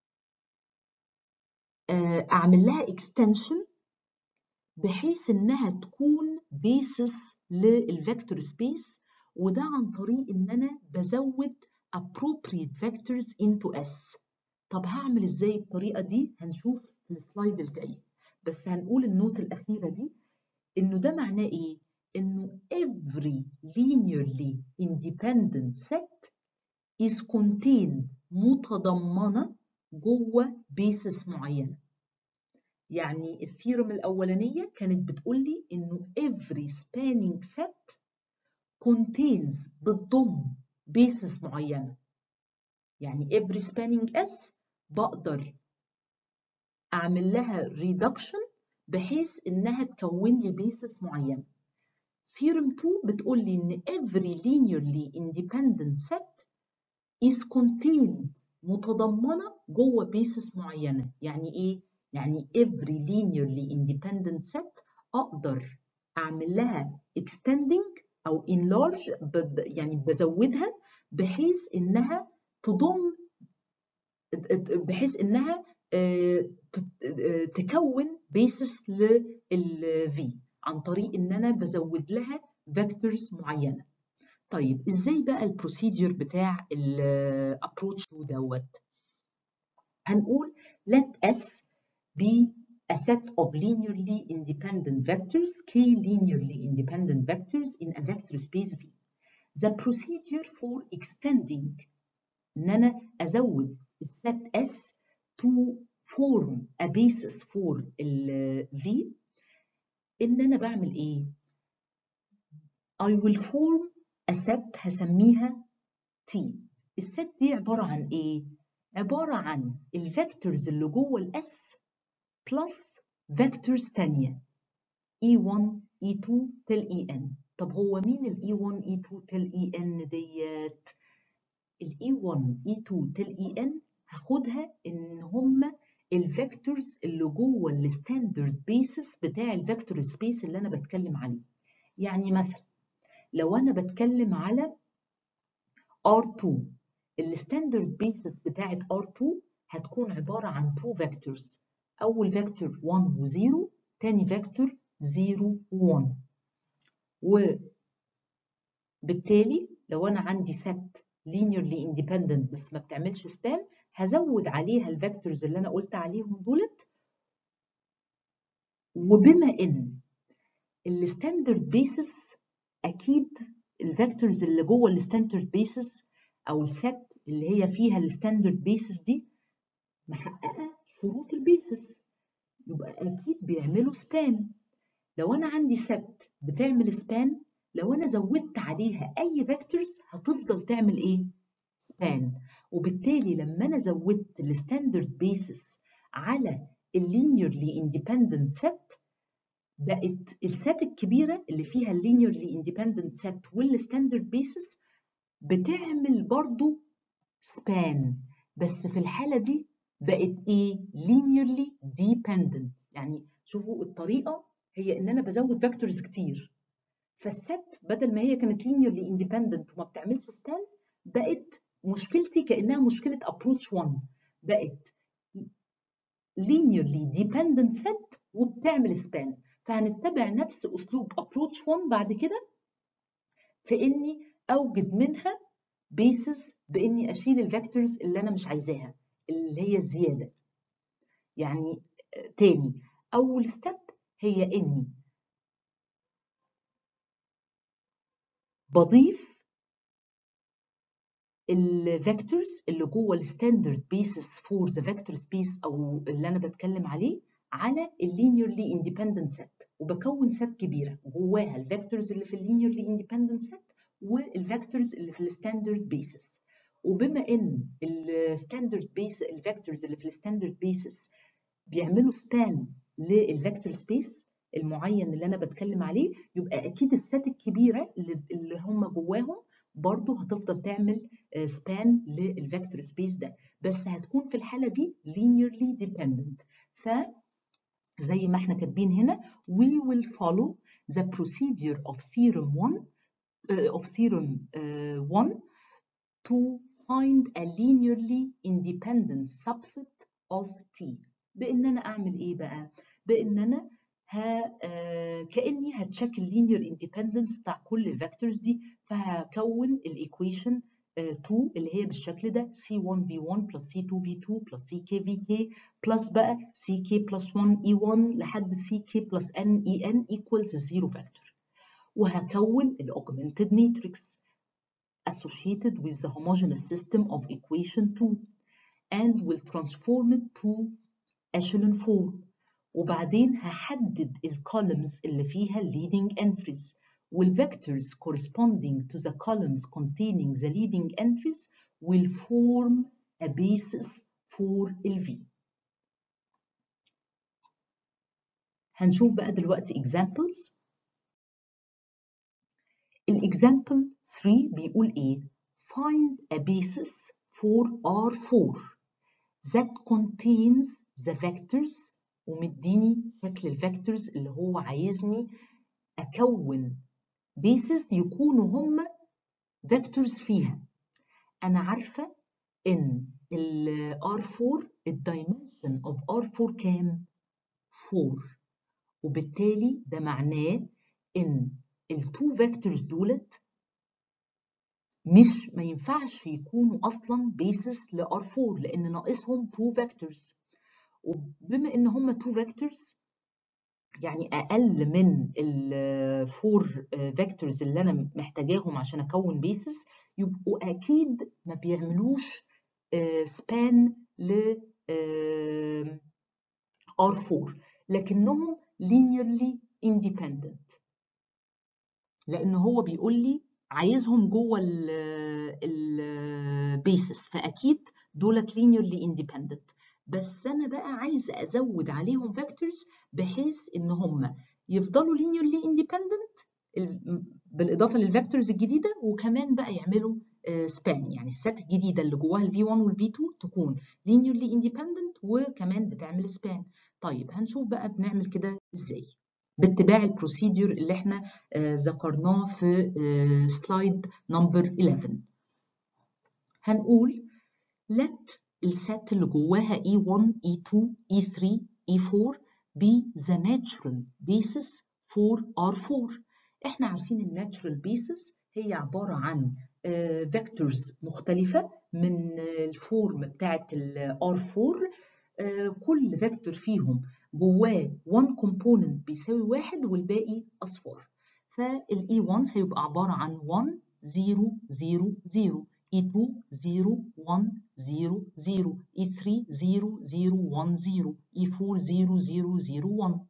أعمل لها extension بحيث إنها تكون basis للفيكتور سبيس، وده عن طريق إن أنا بزود appropriate vectors into S. طب هعمل إزاي الطريقة دي؟ هنشوف في السلايد الجاي، بس هنقول النوت الأخيرة دي إنه ده معناه إيه؟ إنه every linearly independent set is contained متضمنة جوه basis معينة. يعني الثيورم الأولانية كانت بتقول لي إنه every spanning set contains بتضم basis معينة. يعني every spanning S بقدر أعمل لها reduction بحيث إنها تكون لي basis معينة. theorem two بتقول لي إن every linearly independent set is contained متضمنة جوه basis معينة. يعني إيه؟ يعني every linearly independent set أقدر أعمل لها extending أو enlarge يعني بزودها بحيث إنها تضم بحيث إنها تكون basis لل V عن طريق إن أنا بزود لها vectors معينة. طيب إزاي بقى البروسيدور بتاع الابروتش دوت؟ هنقول let S be a set of linearly independent vectors K linearly independent vectors in a vector space V. The procedure for extending إن أنا أزود الset S to form a basis for ال V إن أنا بعمل إيه؟ I will form a set هسميها T. الست دي عبارة عن إيه؟ عبارة عن الفيكتورز اللي جوه الأس بلس فيكتورز تانية إي واحد إي اتنين till إي إن. طب هو مين ال إي واحد إي اتنين till إي إن ديت؟ ال إي واحد إي اتنين till إي إن هاخدها إن هما الفيكتورز اللي جوه الستاندرد بيسس بتاع الفيكتور سبيس اللي أنا بتكلم عليه. يعني مثلا لو أنا بتكلم على آر اتنين الستاندرد بيسس بتاعت آر اتنين هتكون عبارة عن تو فيكتورز، أول فيكتور واحد و صفر، تاني فيكتور صفر و واحد. وبالتالي لو أنا عندي set linearly independent بس ما بتعملش span هزود عليها الفيكتورز اللي أنا قلت عليهم دولت. وبما إن الستاندرد بيسس أكيد الفيكتورز اللي جوه الستاندرد بيسس أو الست اللي هي فيها الستاندرد بيسس دي محققة شروط البيسس يبقى أكيد بيعملوا سبان. لو أنا عندي ست بتعمل سبان لو أنا زودت عليها أي فيكتورز هتفضل تعمل إيه؟ سبان. وبالتالي لما أنا زودت الستاندرد بيسس على اللينيرلي اندبندنت ست بقت الست الكبيرة اللي فيها اللينيرلي اندبندنت ست والستاندرد بيسس بتعمل برضو سبان، بس في الحالة دي بقت ايه؟ linearly dependent. يعني شوفوا الطريقة هي ان انا بزود فيكتورز كتير، فالست بدل ما هي كانت linearly independent وما بتعملش سبان بقت مشكلتي كأنها مشكلة approach واحد، بقت linearly dependent set وبتعمل سبان. فهنتبع نفس اسلوب approach واحد بعد كده في اني اوجد منها بيسس باني اشيل الفيكتورز اللي انا مش عايزاها اللي هي الزياده. يعني تاني اول ستيب هي اني بضيف الفيكتورز اللي جوه الستاندرد بيسز فور ذا فيكتور سبيس او اللي انا بتكلم عليه على اللينيرلي اندبندنت سيت، وبكون سيت كبيره جواها الفيكتورز اللي في اللينيرلي اندبندنت سيت والفيكتورز اللي في الستاندرد بيسز. وبما ان الستاندرد بيس الفيكتورز اللي في الستاندرد بيسز بيعملوا سبان للفيكتور سبيس المعين اللي انا بتكلم عليه، يبقى اكيد السيت الكبيره اللي, اللي هم جواهم برضو هتفضل تعمل سبان للفيكتور سبيس ده، بس هتكون في الحاله دي linearly dependent. فزي ما احنا كاتبين هنا we will follow the procedure of theorem one uh, of theorem uh, one to find a linearly independent subset of T. بإن أنا أعمل إيه بقى؟ بإن أنا ها آه كأني هتشيك اللينير اندبندنس بتاع كل الفيكتورز دي، فهكون الإيكويشن آه اتنين اللي هي بالشكل ده سي ون في ون بلس سي تو في تو بلس سي كي في كي بلس بقى سي كي بلس ون اي ون لحد سي كي بلس ان اي ان equals الزيرو فاكتور. وهكون الأوجمنتد ماتريكس associated with the homogeneous system of equation two and will transform it to echelon form. وبعدين هحدد الكولمز اللي فيها leading entries والvectors corresponding to the columns containing the leading entries will form a basis for ال V. هنشوف بقى دلوقتي examples. الإكزامبل three بيقول إيه؟ Find a basis for R four that contains the vectors، ومديني شكل الفيكتورز اللي هو عايزني أكون basis يكونوا هم vectors فيها. أنا عارفة إن ال R four الدايمنشن of R four كام؟ four، وبالتالي ده معناه إن التو فيكتورز دولت مش ما ينفعش يكونوا اصلا بيسس ل آر فور لان ناقصهم تو فيكتورز. وبما ان هم تو فيكتورز يعني اقل من الفور فيكتورز اللي انا محتاجاهم عشان اكون بيسس، يبقوا اكيد ما بيعملوش سبان ل آر فور، لكنهم linearly independent، لان هو بيقول لي عايزهم جوه البيسس، فاكيد دولت linearly independent. بس انا بقى عايزه ازود عليهم فيكتورز بحيث ان هم يفضلوا linearly independent بالاضافه للفيكتورز الجديده، وكمان بقى يعملوا سبان، يعني السيت الجديده اللي جواها الفي ون والفي تو تكون linearly independent وكمان بتعمل سبان. طيب هنشوف بقى بنعمل كده ازاي باتباع البروسيدور اللي احنا آه ذكرناه في آه سلايد نمبر eleven. هنقول let السيت اللي جواها إي ون إي تو إي ثري إي فور be the natural basis for آر فور. احنا عارفين الناتشرال بيسز هي عبارة عن فيكتورز آه مختلفة من الفورم بتاعة الآر فور، آه كل فيكتور فيهم جواه one component بيساوي واحد والباقي أصفار. فالإي ون هيبقى عبارة عن one zero zero zero، إي تو zero one zero zero، إي ثري zero zero one zero، إي فور zero zero zero one.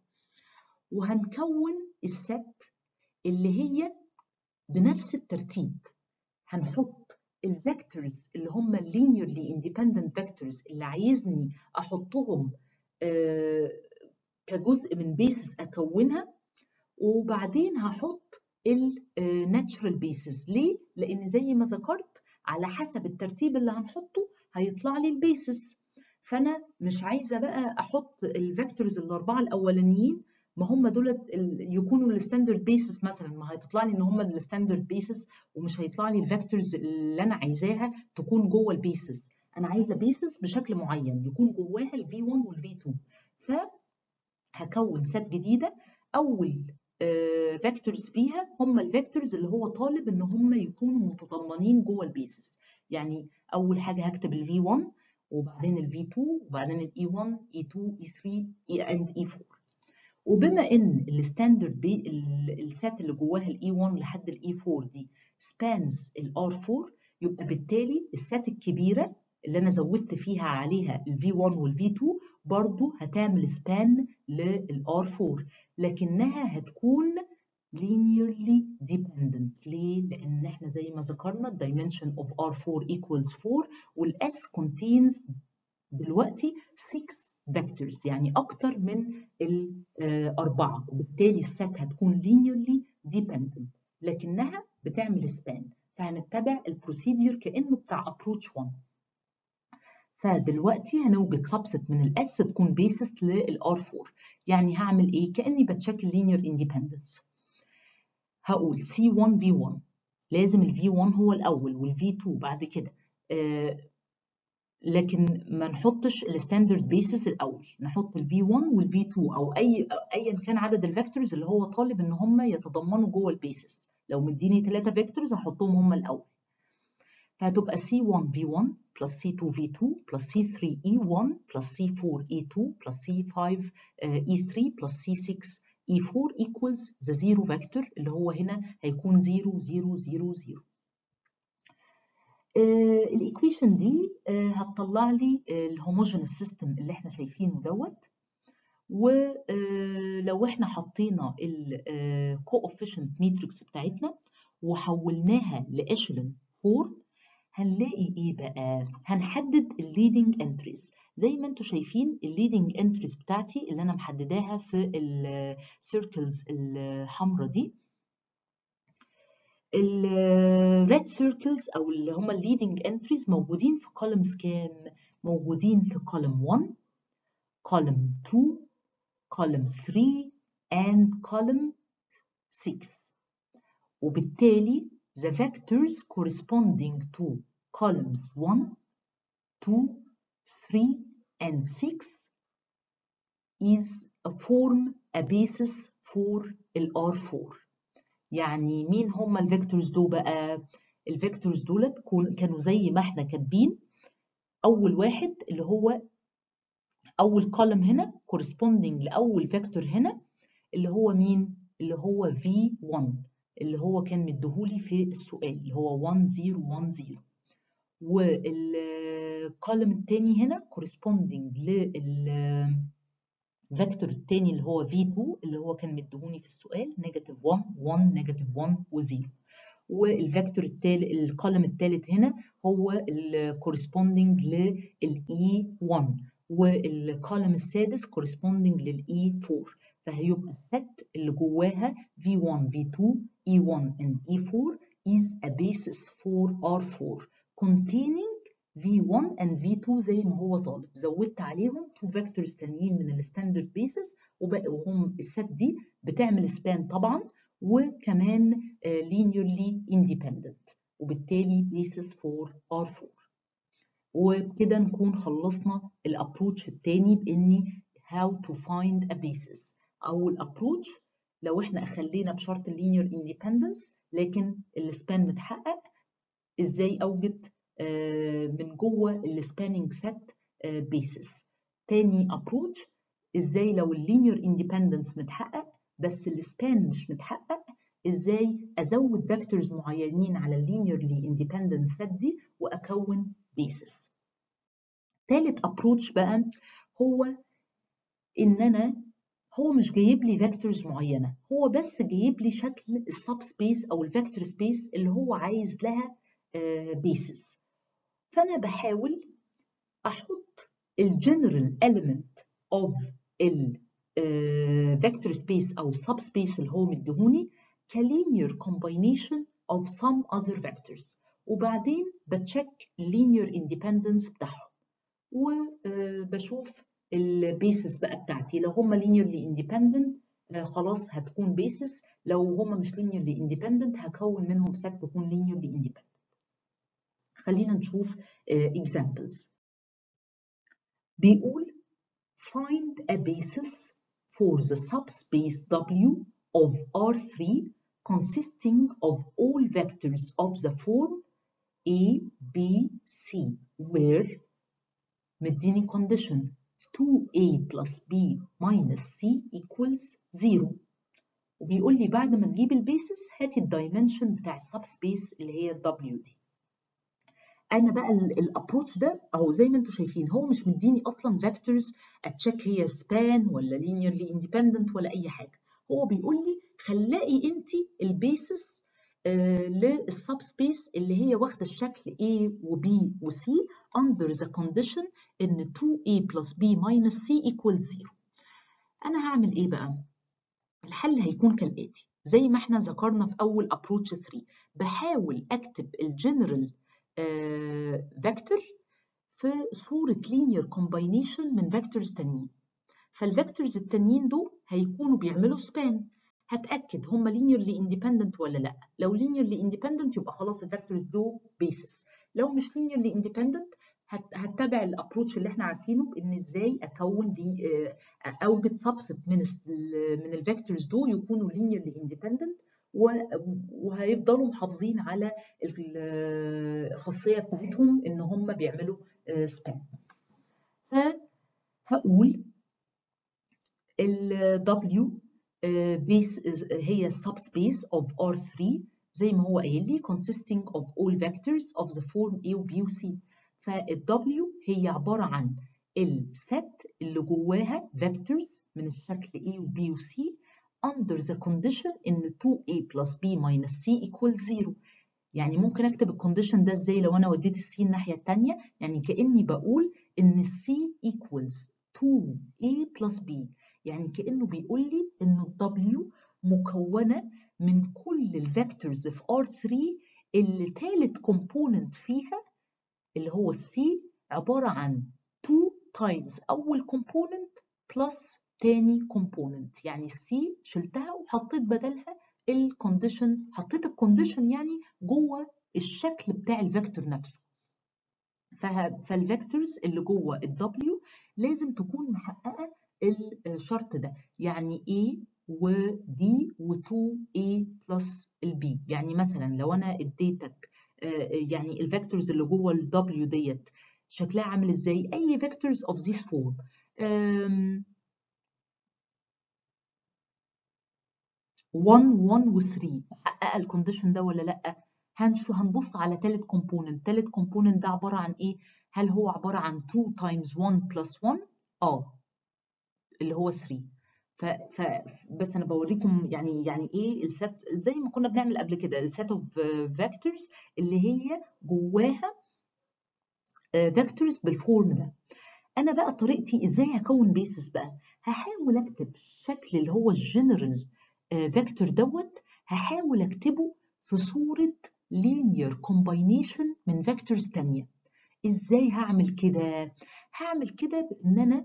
وهنكون الست اللي هي بنفس الترتيب، هنحط الفيكتورز اللي هم linearly independent vectors اللي عايزني احطهم آه كجزء من بيسز اكونها، وبعدين هحط الناتشرال بيسز. ليه؟ لان زي ما ذكرت على حسب الترتيب اللي هنحطه هيطلع لي البيسز، فانا مش عايزه بقى احط الفيكتورز الاربعه الاولانيين ما هم دول يكونوا الستاندرد بيسز مثلا، ما هيطلع لي ان هم الستاندرد بيسز ومش هيطلع لي الفيكتورز اللي انا عايزاها تكون جوه البيسز. انا عايزه بيسز بشكل معين يكون جواها الفي ون والفي تو، فهكون سيت جديده اول فيكتورز فيها هم الفيكتورز اللي هو طالب ان هم يكونوا متضمنين جوه البيسز. يعني اول حاجه هكتب الفي ون وبعدين الفي تو وبعدين الاي ون اي تو اي ثري اي اند اي فور. وبما ان الستاندرد السيت اللي جواها الاي ون لحد الاي فور دي spans الار فور، يبقى بالتالي السات الكبيرة اللي أنا زودت فيها عليها ال في واحد وال في اتنين برضو هتعمل سبان لل آر فور، لكنها هتكون linearly dependent. ليه؟ لأن احنا زي ما ذكرنا dimension of آر فور equals four وال S contains دلوقتي six vectors، يعني أكتر من الأربعة، وبالتالي السات هتكون linearly dependent لكنها بتعمل span. فهنتبع البروسيدير كأنه بتاع approach واحد. فدلوقتي هنوجد subset من الاس تكون basis للآر فور. يعني هعمل ايه؟ كأني بتشيك linear independence. هقول سي واحد في واحد لازم ال في واحد هو الأول وال في اتنين بعد كده، آه لكن ما نحطش الستاندرد بيسز الأول، نحط ال في واحد وال في اتنين أو أي أيا كان عدد الفيكتورز اللي هو طالب إن هم يتضمنوا جوه البيسز. لو مديني ثلاثة فيكتورز هحطهم هم الأول. فهتبقى سي واحد في واحد plus سي اتنين في اتنين plus سي ثري إي واحد plus سي فور إي اتنين plus سي فايف إي ثري plus سي سكس إي فور equals the zero vector اللي هو هنا هيكون زيرو زيرو زيرو زيرو. الايكويشن دي uh, هتطلع لي الهوموجينوس سيستم اللي احنا شايفينه دوت. ولو uh, احنا حطينا الكوفيشنت ماتريكس بتاعتنا وحولناها لاشلون فورم هنلاقي ايه بقى؟ هنحدد الليدنج انتريز. زي ما انتم شايفين الليدنج انتريز بتاعتي اللي انا محدداها في السيركلز الحمراء دي. الريد سيركلز او اللي هم الليدنج انتريز موجودين في كولمز كام؟ موجودين في كولم واحد، كولم اتنين، كولم ثري and column six. وبالتالي the vectors corresponding to columns one, two, three and six is a form a basis for ال آر فور. يعني مين هم الفيكتورز دول بقى؟ الفيكتورز دولت كانوا زي ما احنا كاتبين. اول واحد اللي هو اول كولم هنا corresponding لاول فيكتور هنا اللي هو مين؟ اللي هو في واحد اللي هو كان مديهولي في السؤال اللي هو واحد صفر واحد صفر. والكولم الثاني هنا corresponding للفيكتور الثاني اللي هو في اتنين اللي هو كان مديهوني في السؤال نيجاتيف واحد واحد نيجاتيف واحد و0. والفيكتور الثالث الكولم الثالث هنا هو الكورسبوندينج للاي واحد والكولم السادس corresponding للاي فور. فهيبقى الست اللي جواها في واحد في اتنين إي واحد and إي فور is a basis for آر فور containing في واحد and في اتنين زي ما هو طالب. زودت عليهم تو فيكتورز تانيين من الستاندرد بيسز وبقوا هم الست دي بتعمل سبان طبعا وكمان uh, linearly independent وبالتالي basis for آر فور. وبكده نكون خلصنا الابروتش الثاني باني how to find a basis. او الابروتش لو احنا خلينا بشرط linear independence لكن السبان متحقق، ازاي اوجد من جوه السبانينج سيت بيسز. تاني ابروتش ازاي لو اللينير اندبندنس متحقق بس السبان مش متحقق، ازاي ازود فيكتورز معينين على اللينيرلي اندبندنت سيت دي واكون بيسز. تالت ابروتش بقى هو ان انا هو مش جايب لي فيكتورز معينه، هو بس جايب لي شكل السب سبيس او الفيكتور سبيس اللي هو عايز لها بيسز. فانا بحاول احط الجنرال element of الفيكتور سبيس او السب سبيس اللي هو مديهوني كلينير combination of some other vectors وبعدين بتشيك linear independence بتاعهم وبشوف البيسز بقى بتاعتي. لو هم linearly independent خلاص هتكون بيسز، لو هم مش linearly independent هكون منهم set تكون linearly independent. خلينا نشوف examples. بيقول find a basis for the subspace W of آر ثري consisting of all vectors of the form A, B, C where مديني condition تو إيه plus B minus C equals zero. وبيقول لي بعد ما تجيب البيسس هاتي الدايمنشن بتاع السبسبيس اللي هي W دي. انا بقى الابروتش ده اهو زي ما انتم شايفين، هو مش مديني اصلا فيكتورز اتشيك هي سبان ولا لينيرلي اندبندنت ولا اي حاجه. هو بيقول لي خلقي انت البيسس آه للسب سبيس اللي هي واخده الشكل A و B و C under the condition ان تو A plus B minus C equals zero. انا هعمل ايه بقى؟ الحل هيكون كالاتي زي ما احنا ذكرنا في اول ابروتش ثلاثة. بحاول اكتب الجنرال فيكتور في صورة linear combination من فيكتورز تانيين. فالفيكتورز التانيين دول هيكونوا بيعملوا سبان. هتأكد هم linearly independent ولا لا. لو linearly independent يبقى خلاص الفيكتورز دول basis. لو مش linearly independent هتتبع الابروتش اللي احنا عارفينه بان ازاي اكون دي اوجد سبست من من الفيكتورز دول يكونوا linearly independent وهيفضلوا محافظين على الخاصيه بتاعتهم ان هم بيعملوا سبان. فهقول ال W base هي subspace of R three زي ما هو قايل لي consisting of all vectors of the form A و B و C. فال W هي عبارة عن الست اللي جواها vectors من الشكل A و B و C under the condition إن تو A plus B minus C equals zero. يعني ممكن أكتب الكونديشن ده إزاي لو أنا وديت السي الناحية التانية؟ يعني كأني بقول إن C equals تو A plus B. يعني كأنه بيقول لي إن ال W مكونة من كل الفيكتورز في R three اللي تالت كومبوننت فيها اللي هو C عبارة عن two times أول كومبوننت بلس تاني كومبوننت. يعني C شلتها وحطيت بدلها الكونديشن، حطيت الكونديشن يعني جوه الشكل بتاع الفيكتور نفسه. فالفيكتورز اللي جوه ال W لازم تكون محققة الشرط ده، يعني A و D و تو A plus ال B. يعني مثلا لو انا اديتك يعني الفيكتورز اللي جوه ال W ديت شكلها عامل ازاي؟ اي فيكتورز of this form واحد واحد و ثلاثة محققة الكونديشن ده ولا لا؟ هنشوف هنبص على تالت كومبوننت. تالت كومبوننت ده عبارة عن ايه؟ هل هو عبارة عن اتنين times واحد plus واحد؟ اه اللي هو ثلاثة. ف... ف بس انا بوريكم يعني يعني ايه الست زي ما كنا بنعمل قبل كده السيت اوف فيكتورز اللي هي جواها فيكتورز بالفورم ده. انا بقى طريقتي ازاي هكون بيسس بقى؟ هحاول اكتب الشكل اللي هو الجنرال فيكتور دوت، هحاول اكتبه في صورة linear combination من فيكتورز تانية. ازاي هعمل كده؟ هعمل كده بان انا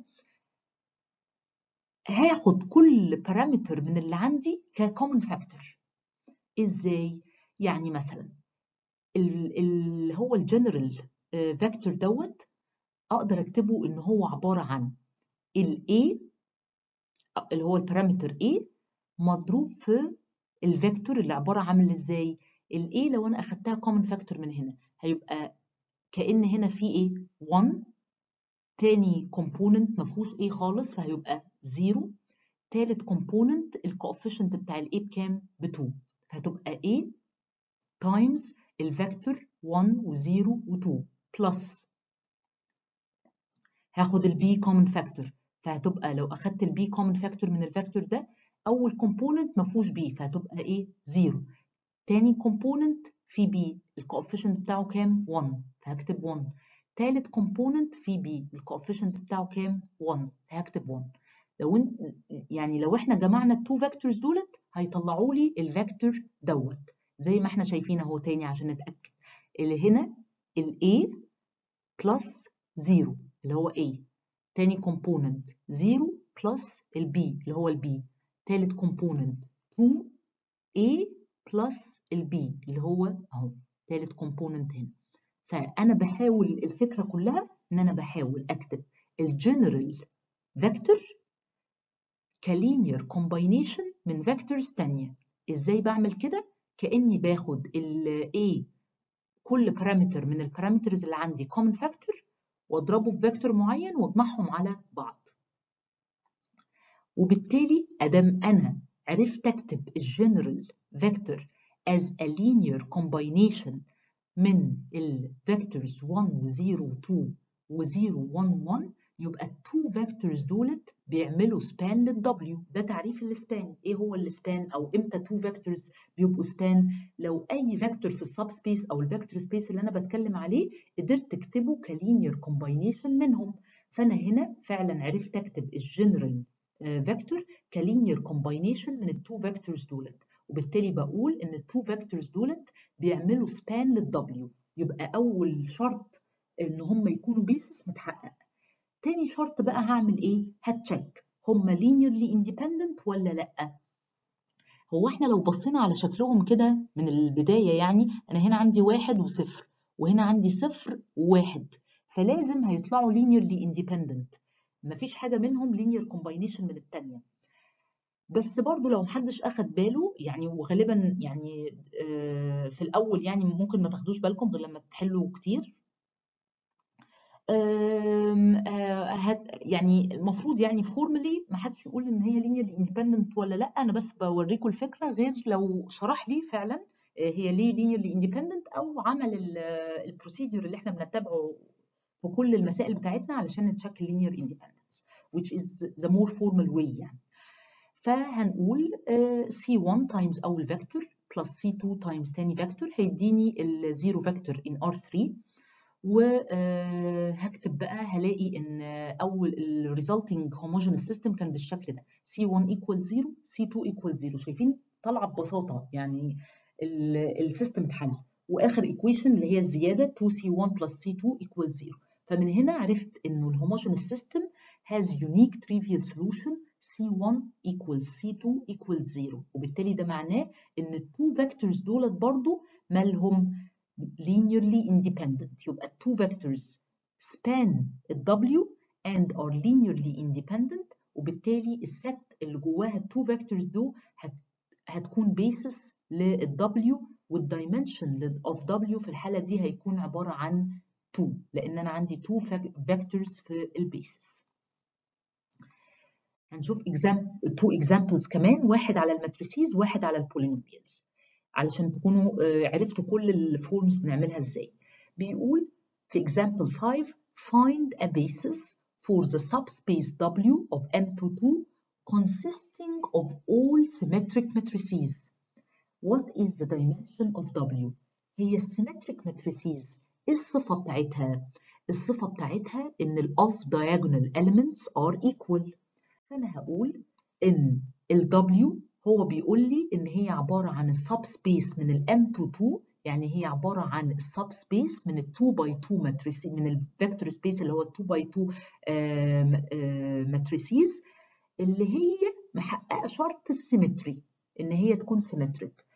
هاخد كل بارامتر من اللي عندي ككومن فاكتور. ازاي؟ يعني مثلا اللي هو الجنرال فيكتور دوت اقدر اكتبه ان هو عباره عن ال A اللي هو البارامتر A مضروب في الفيكتور اللي عباره عامل ازاي؟ ال A لو انا اخدتها كومن فاكتور من هنا هيبقى كأن هنا في ايه؟ واحد، تاني كومبوننت ما فيهوش A خالص فهيبقى صفر، تالت كومبوننت الكوفيشنت بتاع ال A بكام؟ ب اتنين، فهتبقى A تايمز الفيكتور واحد و صفر و اتنين بلس هاخد ال B common factor فهتبقى لو اخدت ال B common factor من الفيكتور ده اول كومبوننت ما فيهوش B فهتبقى ايه؟ صفر، تاني كومبوننت في B الكوفيشنت بتاعه كام؟ واحد فهكتب واحد، تالت كومبوننت في B الكوفيشنت بتاعه كام؟ واحد فهكتب واحد. لو انت يعني لو احنا جمعنا التو فيكتورز دولت هيطلعوا لي الفيكتور دوت زي ما احنا شايفين اهو. تاني عشان نتاكد اللي هنا ال A بلس صفر اللي هو A، تاني كومبوننت صفر بلس ال B اللي هو ال B، تالت كومبوننت اتنين A بلس ال B اللي هو اهو تالت كومبوننت هنا. فانا بحاول الفكره كلها ان انا بحاول اكتب الجنرال فيكتور كلينير كومباينيشن من فيكتورز تانية. ازاي بعمل كده؟ كأني باخد ال A كل بارامتر من البارامترز اللي عندي common factor واضربه في فيكتور معين واجمعهم على بعض. وبالتالي ادام انا عرفت اكتب الجنرال فيكتور as a linear combination من الفيكتورز واحد و صفر و اتنين و صفر و واحد واحد، يبقى التو فيكتورز دولت بيعملوا سبان للدبليو. ده تعريف السبان. ايه هو السبان؟ او امتى تو فيكتورز بيبقوا سبان؟ لو اي فيكتور في السب سبيس او الفيكتور سبيس اللي انا بتكلم عليه قدرت تكتبه كلينير كومباينيشن منهم. فانا هنا فعلا عرفت اكتب الجنرال فيكتور كلينير كومباينيشن من التو فيكتورز دولت، وبالتالي بقول ان التو فيكتورز دولت بيعملوا سبان للدبليو. يبقى اول شرط ان هم يكونوا بيسس متحقق. تاني شرط بقى هعمل ايه؟ هتشيك هم لينيرلي اندبندنت ولا لا. هو احنا لو بصينا على شكلهم كده من البدايه، يعني انا هنا عندي واحد وصفر وهنا عندي صفر وواحد، فلازم هيطلعوا لينيرلي اندبندنت. مفيش حاجه منهم لينير كومباينيشن من الثانيه. بس برضو لو محدش اخد باله يعني، وغالبا يعني آه في الاول يعني ممكن ما تاخدوش بالكم غير لما تحلوا كتير. هت يعني المفروض يعني فورمالي ما حدش يقول ان هي لينير اندبندنت ولا لا. انا بس بوريكم الفكره، غير لو شرح لي فعلا هي ليه لينيرلي اندبندنت، او عمل البروسيدور اللي احنا بنتبعه في كل المسائل بتاعتنا علشان نتشيك لينير اندبندنس which is the more formal way يعني. فهنقول سي واحد تايمز اول فيكتور بلس سي اتنين تايمز تاني فيكتور هيديني الزيرو فيكتور ان ار ثلاثة. وهكتب بقى هلاقي ان اول الريزلتنج هوموجينوس سيستم كان بالشكل ده سي واحد ايكوال صفر سي اتنين ايكوال صفر. شايفين طالعه ببساطه يعني السيستم اتحل. واخر ايكويشن اللي هي الزياده اتنين سي واحد بلس سي اتنين ايكوال صفر. فمن هنا عرفت انه الهوموجينوس سيستم has unique trivial solution سي واحد equals سي اتنين equals صفر. وبالتالي ده معناه ان التو فيكتورز دولت برضو مالهم linearly independent. يبقى التو vectors span W and are linearly independent، وبالتالي الست اللي جواها التو vectors دول هت هتكون basis لل W، والdimension of W في الحالة دي هيكون عبارة عن اتنين، لأن أنا عندي تو vectors في البيسس. هنشوف example تو examples كمان، واحد على الماتريسيز واحد على البولينوميالز، علشان تكونوا عرفتوا كل الفورمز نعملها ازاي. بيقول في example five find a basis for the subspace W of M two two consisting of all symmetric matrices. What is the dimension of W؟ هي السيمتريك matrices ايه الصفة بتاعتها؟ الصفة بتاعتها ان ال off diagonal elements are equal. فأنا هقول إن ال W هو بيقول لي إن هي عبارة عن السب سبيس من ال M to two، يعني هي عبارة عن السب سبيس من ال two by two ماتريس، من الفيكتور سبيس اللي هو ال two by two ماتريسيز، اللي هي محققة شرط السيمتري إن هي تكون سيمتريك.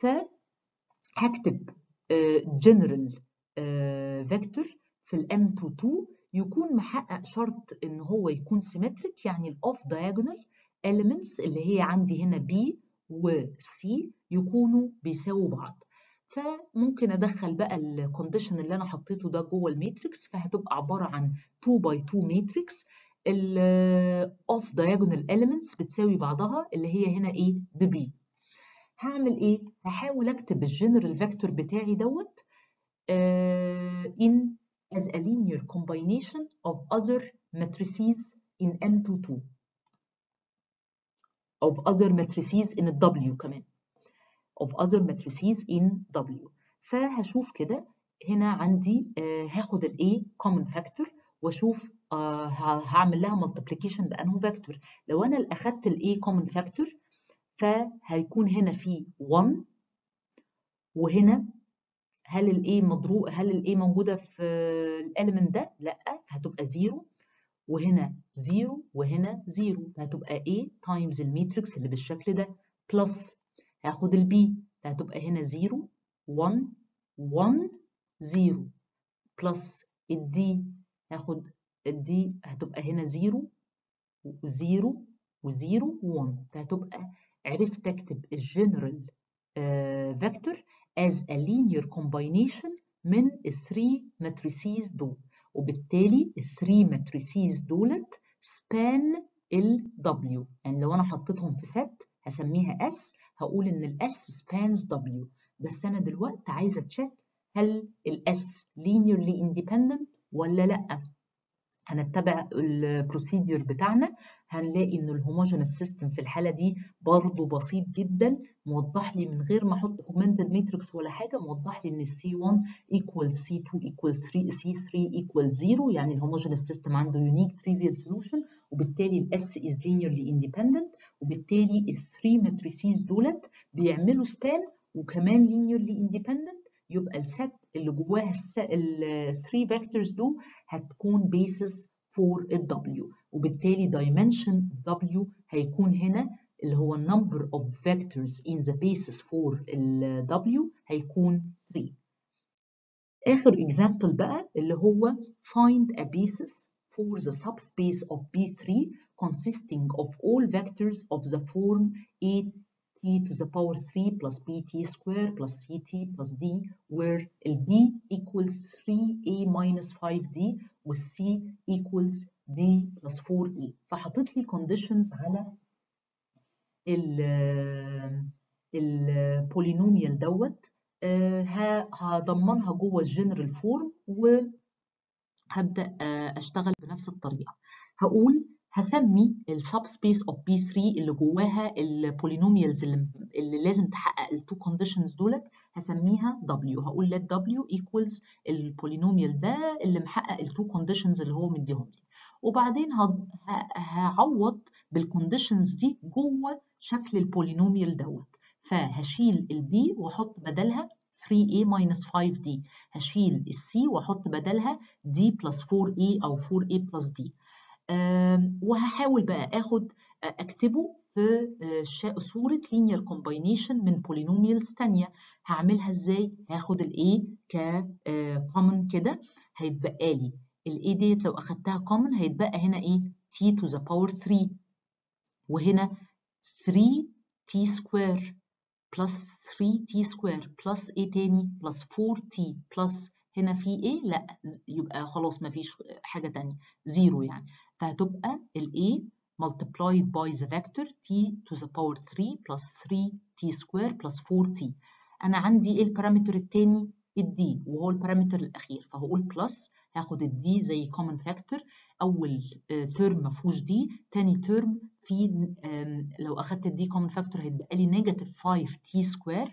فهكتب جنرال فيكتور في ال M to two يكون محقق شرط ان هو يكون سيمتريك، يعني الاوف diagonal elements اللي هي عندي هنا B و C يكونوا بيساووا بعض. فممكن ادخل بقى الكونديشن اللي انا حطيته ده جوه الماتريكس، فهتبقى عباره عن two by two ماتريكس الاوف diagonal elements بتساوي بعضها اللي هي هنا ايه ب B. هعمل ايه؟ هحاول اكتب الجنرال فيكتور بتاعي دوت uh, in as a linear combination of other matrices in M two two of other matrices in W كمان of other matrices in W. فهشوف كده هنا عندي uh, هاخد ال A common factor واشوف uh, هعمل لها multiplication بأنه فيكتور. لو انا اخدت ال A common factor فهيكون هنا في واحد، وهنا هل ال A مضروب هل ال A موجودة في الاليمنت ده؟ لأ، هتبقى صفر، وهنا صفر وهنا صفر، فهتبقى A تايمز الماتريكس اللي بالشكل ده بلس هاخد ال B فهتبقى هنا صفر واحد واحد صفر بلس ال D هاخد ال D هتبقى هنا صفر و0 و0 و1، فهتبقى عرفت اكتب الجنرال فيكتور as a linear combination من ال three matrices دول، وبالتالي ال three matrices دولت span ال W. يعني لو انا حطيتهم في set هسميها S، هقول ان ال S spans W. بس انا دلوقتي عايزه اتشيك هل الاس linearly independent ولا لا؟ هنتبع البروسيدور بتاعنا، هنلاقي ان الهوموجينس سيستم في الحاله دي برضه بسيط جدا، موضح لي من غير ما احط اوجمانتد ماتريكس ولا حاجه، موضح لي ان السي واحد ايكوال سي اتنين ايكوال تلاتة سي تلاتة ايكوال صفر، يعني الهوموجينس سيستم عنده يونيك تريفيال سولوشن، وبالتالي الاس از linearly independent، وبالتالي الثري ماتريسيز دولت بيعملوا سبان وكمان linearly independent. يبقى الست اللي جواها الثري فيكتورز دول هتكون basis for ال W، وبالتالي dimension W هيكون هنا اللي هو number of vectors in the basis for ال W هيكون three. آخر example بقى اللي هو find a basis for the subspace of B three consisting of all vectors of the form A t to the power three plus bt square plus ct plus d where ال b equals three a minus five d وال c equals d plus four e. فحطيت لي conditions على ال البولينوميال دوت، هضمنها جوه الجنرال فورم وهبدأ أشتغل بنفس الطريقة. هقول هسمي السب سبيس اوف بي ثري اللي جواها البولينوميالز اللي, اللي لازم تحقق التو كونديشنز دولت، هسميها W. هقول let W equals البولينوميال ده اللي محقق التو كونديشنز اللي هو مديهم لي، وبعدين هعوض بالكونديشنز دي جوه شكل البولينوميال دوت. فهشيل البي واحط بدلها three a minus five d، هشيل السي واحط بدلها d plus four a او four a plus d. وهحاول بقى اخد اكتبه في صورة linear combination من polynomials تانية. هعملها ازاي؟ هاخد ال A ك common كده، هيتبقى لي ال A ديت لو اخدتها common هيتبقى هنا ايه؟ t to the power three، وهنا three t square plus three t square plus ايه تاني؟ plus four t plus هنا في ايه؟ لا يبقى خلاص مفيش حاجة تانية، زيرو يعني. فهتبقى ال A multiplied by the vector t to the power three plus three t square plus four t. أنا عندي إيه البارامتر التاني؟ ال d وهو البارامتر الأخير، فهقول plus، هاخد ال d زي common factor، أول ترم مفهوش d، تاني ترم في لو أخدت ال d common factor هيتبقى لي negative five t square،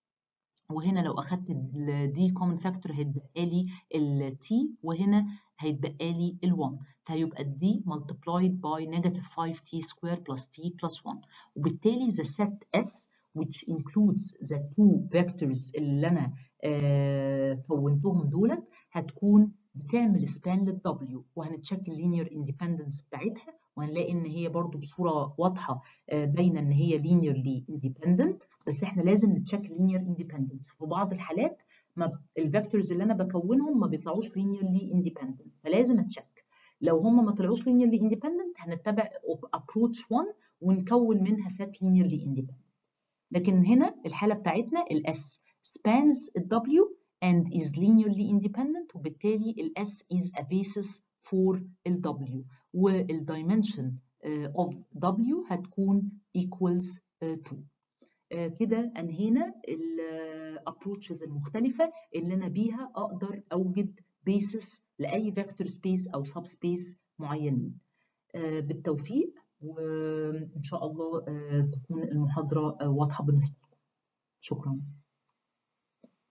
وهنا لو أخدت ال d common factor هيتبقى لي ال t، وهنا هيتبقى لي ال one، فهيبقى ال d multiplied by negative five t square plus t plus one. وبالتالي the set S which includes the two vectors اللي أنا آه كونتهم دولت هتكون بتعمل سبان لل W، وهنتشكل linear independence بتاعتها، وهنلاقي ان هي برضو بصوره واضحه باينه ان هي linearly independent، بس احنا لازم نتشكل linear independence. في بعض الحالات ما الفيكتورز اللي انا بكونهم ما بيطلعوش linearly independent، فلازم اتشك. لو هم ما طلعوش linearly independent هنتبع approach one ونكون منها set linearly independent. لكن هنا الحاله بتاعتنا ال S spans ال W and is linearly independent، وبالتالي ال S is a basis for ال W، وال dimension of W هتكون equals two. كده انهينا ال approaches المختلفة اللي أنا بيها أقدر أوجد basis لأي vector space أو subspace معينين. بالتوفيق، وإن شاء الله تكون المحاضرة واضحة بالنسبة لكم. شكرا.